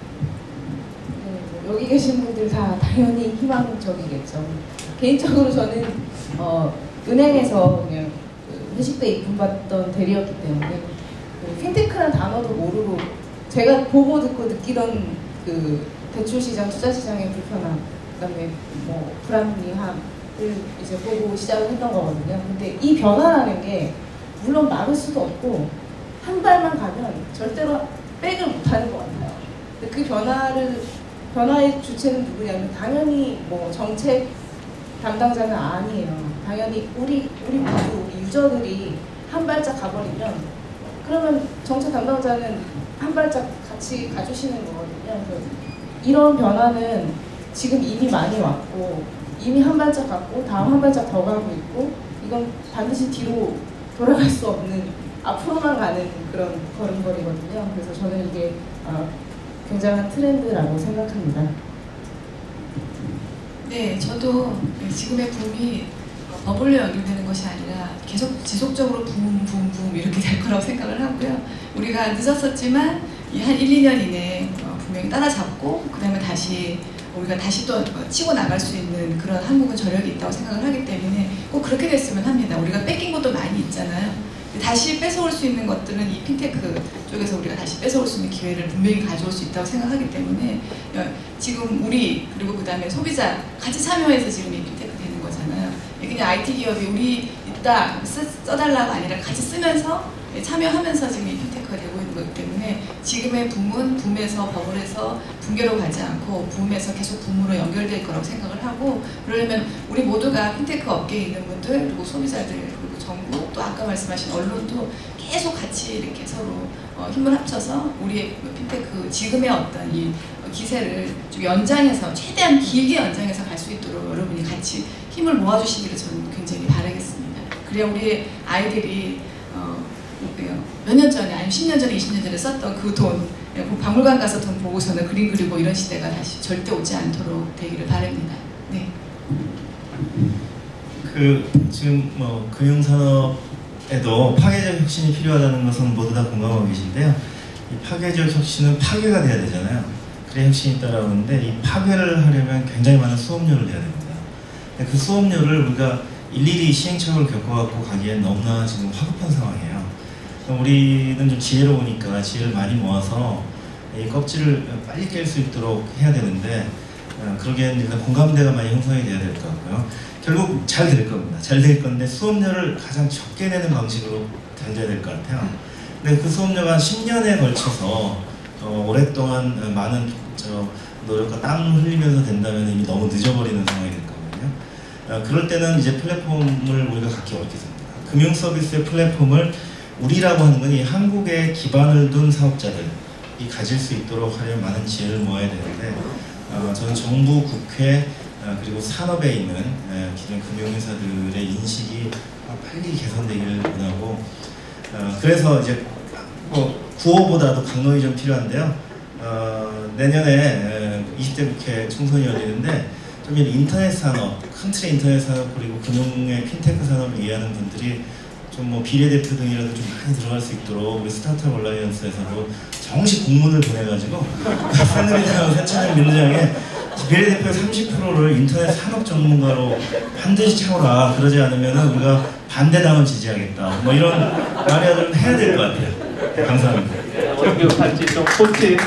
네, 여기 계신 분들 다 당연히 희망적이겠죠. 개인적으로 저는 은행에서 그냥 회식 때 입금받던 대리였기 때문에 핀테크라는 단어도 모르고 제가 보고 듣고 느끼던 그 대출 시장, 투자 시장의 불편함, 그다음에 뭐 불합리함을 이제 보고 시작을 했던 거거든요. 근데 이 변화라는 게 물론 막을 수도 없고 한 발만 가면 절대로 백을 못하는 것 같아요. 근데 그 변화를 변화의 주체는 누구냐면 당연히 뭐 정책 담당자는 아니에요. 당연히 우리 모두 우리 유저들이 한 발짝 가버리면 그러면 정책 담당자는 한 발짝 같이 가주시는 거거든요. 그래서 이런 변화는 지금 이미 많이 왔고 이미 한 발짝 갔고 다음 한 발짝 더 가고 있고 이건 반드시 뒤로 돌아갈 수 없는 앞으로만 가는 그런 걸음걸이거든요. 그래서 저는 이게 굉장한 트렌드라고 생각합니다. 네, 저도 지금의 붐이 버블로 연결되는 것이 아니라 계속 지속적으로 붐 이렇게 될 거라고 생각을 하고요. 우리가 늦었었지만 한 1, 2년 이내에 분명히 따라잡고 그 다음에 우리가 다시 또 치고 나갈 수 있는 그런 한국은 저력이 있다고 생각을 하기 때문에 꼭 그렇게 됐으면 합니다. 우리가 뺏긴 것도 많이 있잖아요. 다시 뺏어올 수 있는 것들은 이 핀테크 쪽에서 우리가 다시 뺏어올 수 있는 기회를 분명히 가져올 수 있다고 생각하기 때문에 지금 우리 그리고 그 다음에 소비자 같이 참여해서 지금 이 핀테크 되는 거잖아요. 그냥 IT 기업이 우리 있다 써달라가 아니라 같이 쓰면서 참여하면서 지금 이 핀테크가 되고 있는 거기 때문에 지금의 붐은 붐에서 버블에서 붕괴로 가지 않고 붐에서 계속 붐으로 연결될 거라고 생각을 하고 그러려면 우리 모두가 핀테크 업계에 있는 분들 그리고 소비자들 그리고 정부 또 아까 말씀하신 언론도 계속 같이 이렇게 서로 힘을 합쳐서 우리의 핀테크 지금의 어떤 이 기세를 좀 연장해서 최대한 길게 연장해서 갈 수 있도록 여러분이 같이 힘을 모아주시기를 저는 굉장히 바라겠습니다. 그래야 우리 아이들이 몇 년 전에 아니면 10년 전에 20년 전에 썼던 그 돈 박물관 가서 돈 보고서는 그림 그리고 이런 시대가 다시 절대 오지 않도록 되기를 바랍니다. 네. 지금 뭐 금융산업에도 파괴적 혁신이 필요하다는 것은 모두 다 공감하고 계신데요. 이 파괴적 혁신은 파괴가 돼야 되잖아요. 그래 혁신이 따라오는데 이 파괴를 하려면 굉장히 많은 수업료를 내야 됩니다. 그 수업료를 우리가 일일이 시행착오를 겪어갖고 가기엔 너무나 지금 화급한 상황이에요. 우리는 좀 지혜로우니까 지혜를 많이 모아서 이 껍질을 빨리 깰 수 있도록 해야 되는데 그러기엔 일단 공감대가 많이 형성이 돼야 될 것 같고요. 결국 잘 될 겁니다. 잘 될 건데 수업료를 가장 적게 내는 방식으로 달려야 될 것 같아요. 근데 그 수업료가 10년에 걸쳐서 오랫동안 많은 노력과 땀을 흘리면서 된다면 이미 너무 늦어버리는 상황이 될 거거든요. 그럴 때는 이제 플랫폼을 우리가 갖기 어렵겠습니다. 금융 서비스의 플랫폼을 우리라고 하는 건 이 한국에 기반을 둔 사업자들이 가질 수 있도록 하려면 많은 지혜를 모아야 되는데 저는 정부, 국회 그리고 산업에 있는 기존 금융회사들의 인식이 빨리 개선되기를 원하고 그래서 이제 구호보다도 강론이 좀 필요한데요. 내년에 20대 국회 총선이 열리는데 좀 인터넷 산업, 큰 틀의 인터넷 산업 그리고 금융의 핀테크 산업을 이해하는 분들이 좀 뭐 비례대표 등이라도 좀 많이 들어갈 수 있도록 우리 스타트업 얼라이언스에서도 정식 공문을 보내가지고 새누리당 새천년 민주당에 비례대표 30%를 인터넷 산업 전문가로 반드시 채워라. 그러지 않으면 우리가 반대당을 지지하겠다. 뭐 이런 말이라도 해야 될 것 같아요. 감사합니다. 정규 단지 좀 코칭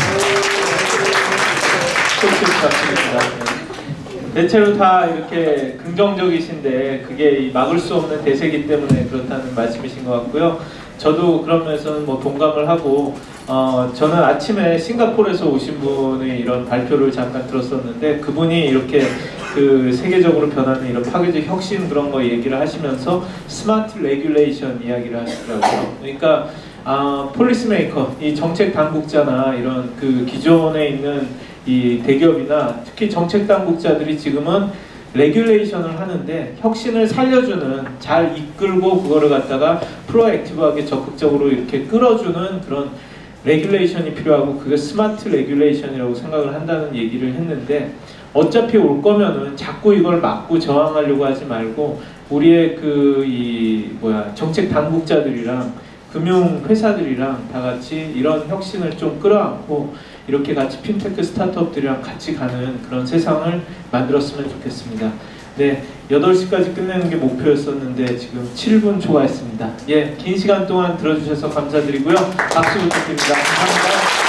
부탁드립니다. 대체로 다 이렇게 긍정적이신데 그게 막을 수 없는 대세이기 때문에 그렇다는 말씀이신 것 같고요. 저도 그런 면에서는 뭐 동감을 하고 저는 아침에 싱가포르에서 오신 분의 이런 발표를 잠깐 들었었는데 그분이 이렇게 그 세계적으로 변하는 이런 파괴적 혁신 그런 거 얘기를 하시면서 스마트 레귤레이션 이야기를 하시더라고요. 그러니까 폴리스메이커, 이 정책 당국자나 이런 그 기존에 있는 이 대기업이나 특히 정책 당국자들이 지금은 레귤레이션을 하는데 혁신을 살려주는 잘 이끌고 그거를 갖다가 프로액티브하게 적극적으로 이렇게 끌어주는 그런 레귤레이션이 필요하고 그게 스마트 레귤레이션이라고 생각을 한다는 얘기를 했는데 어차피 올 거면은 자꾸 이걸 막고 저항하려고 하지 말고 우리의 정책 당국자들이랑 금융 회사들이랑 다 같이 이런 혁신을 좀 끌어안고 이렇게 같이 핀테크 스타트업들이랑 같이 가는 그런 세상을 만들었으면 좋겠습니다. 네, 8시까지 끝내는 게 목표였었는데 지금 7분 초과했습니다. 예, 긴 시간 동안 들어주셔서 감사드리고요. 박수 부탁드립니다. 감사합니다.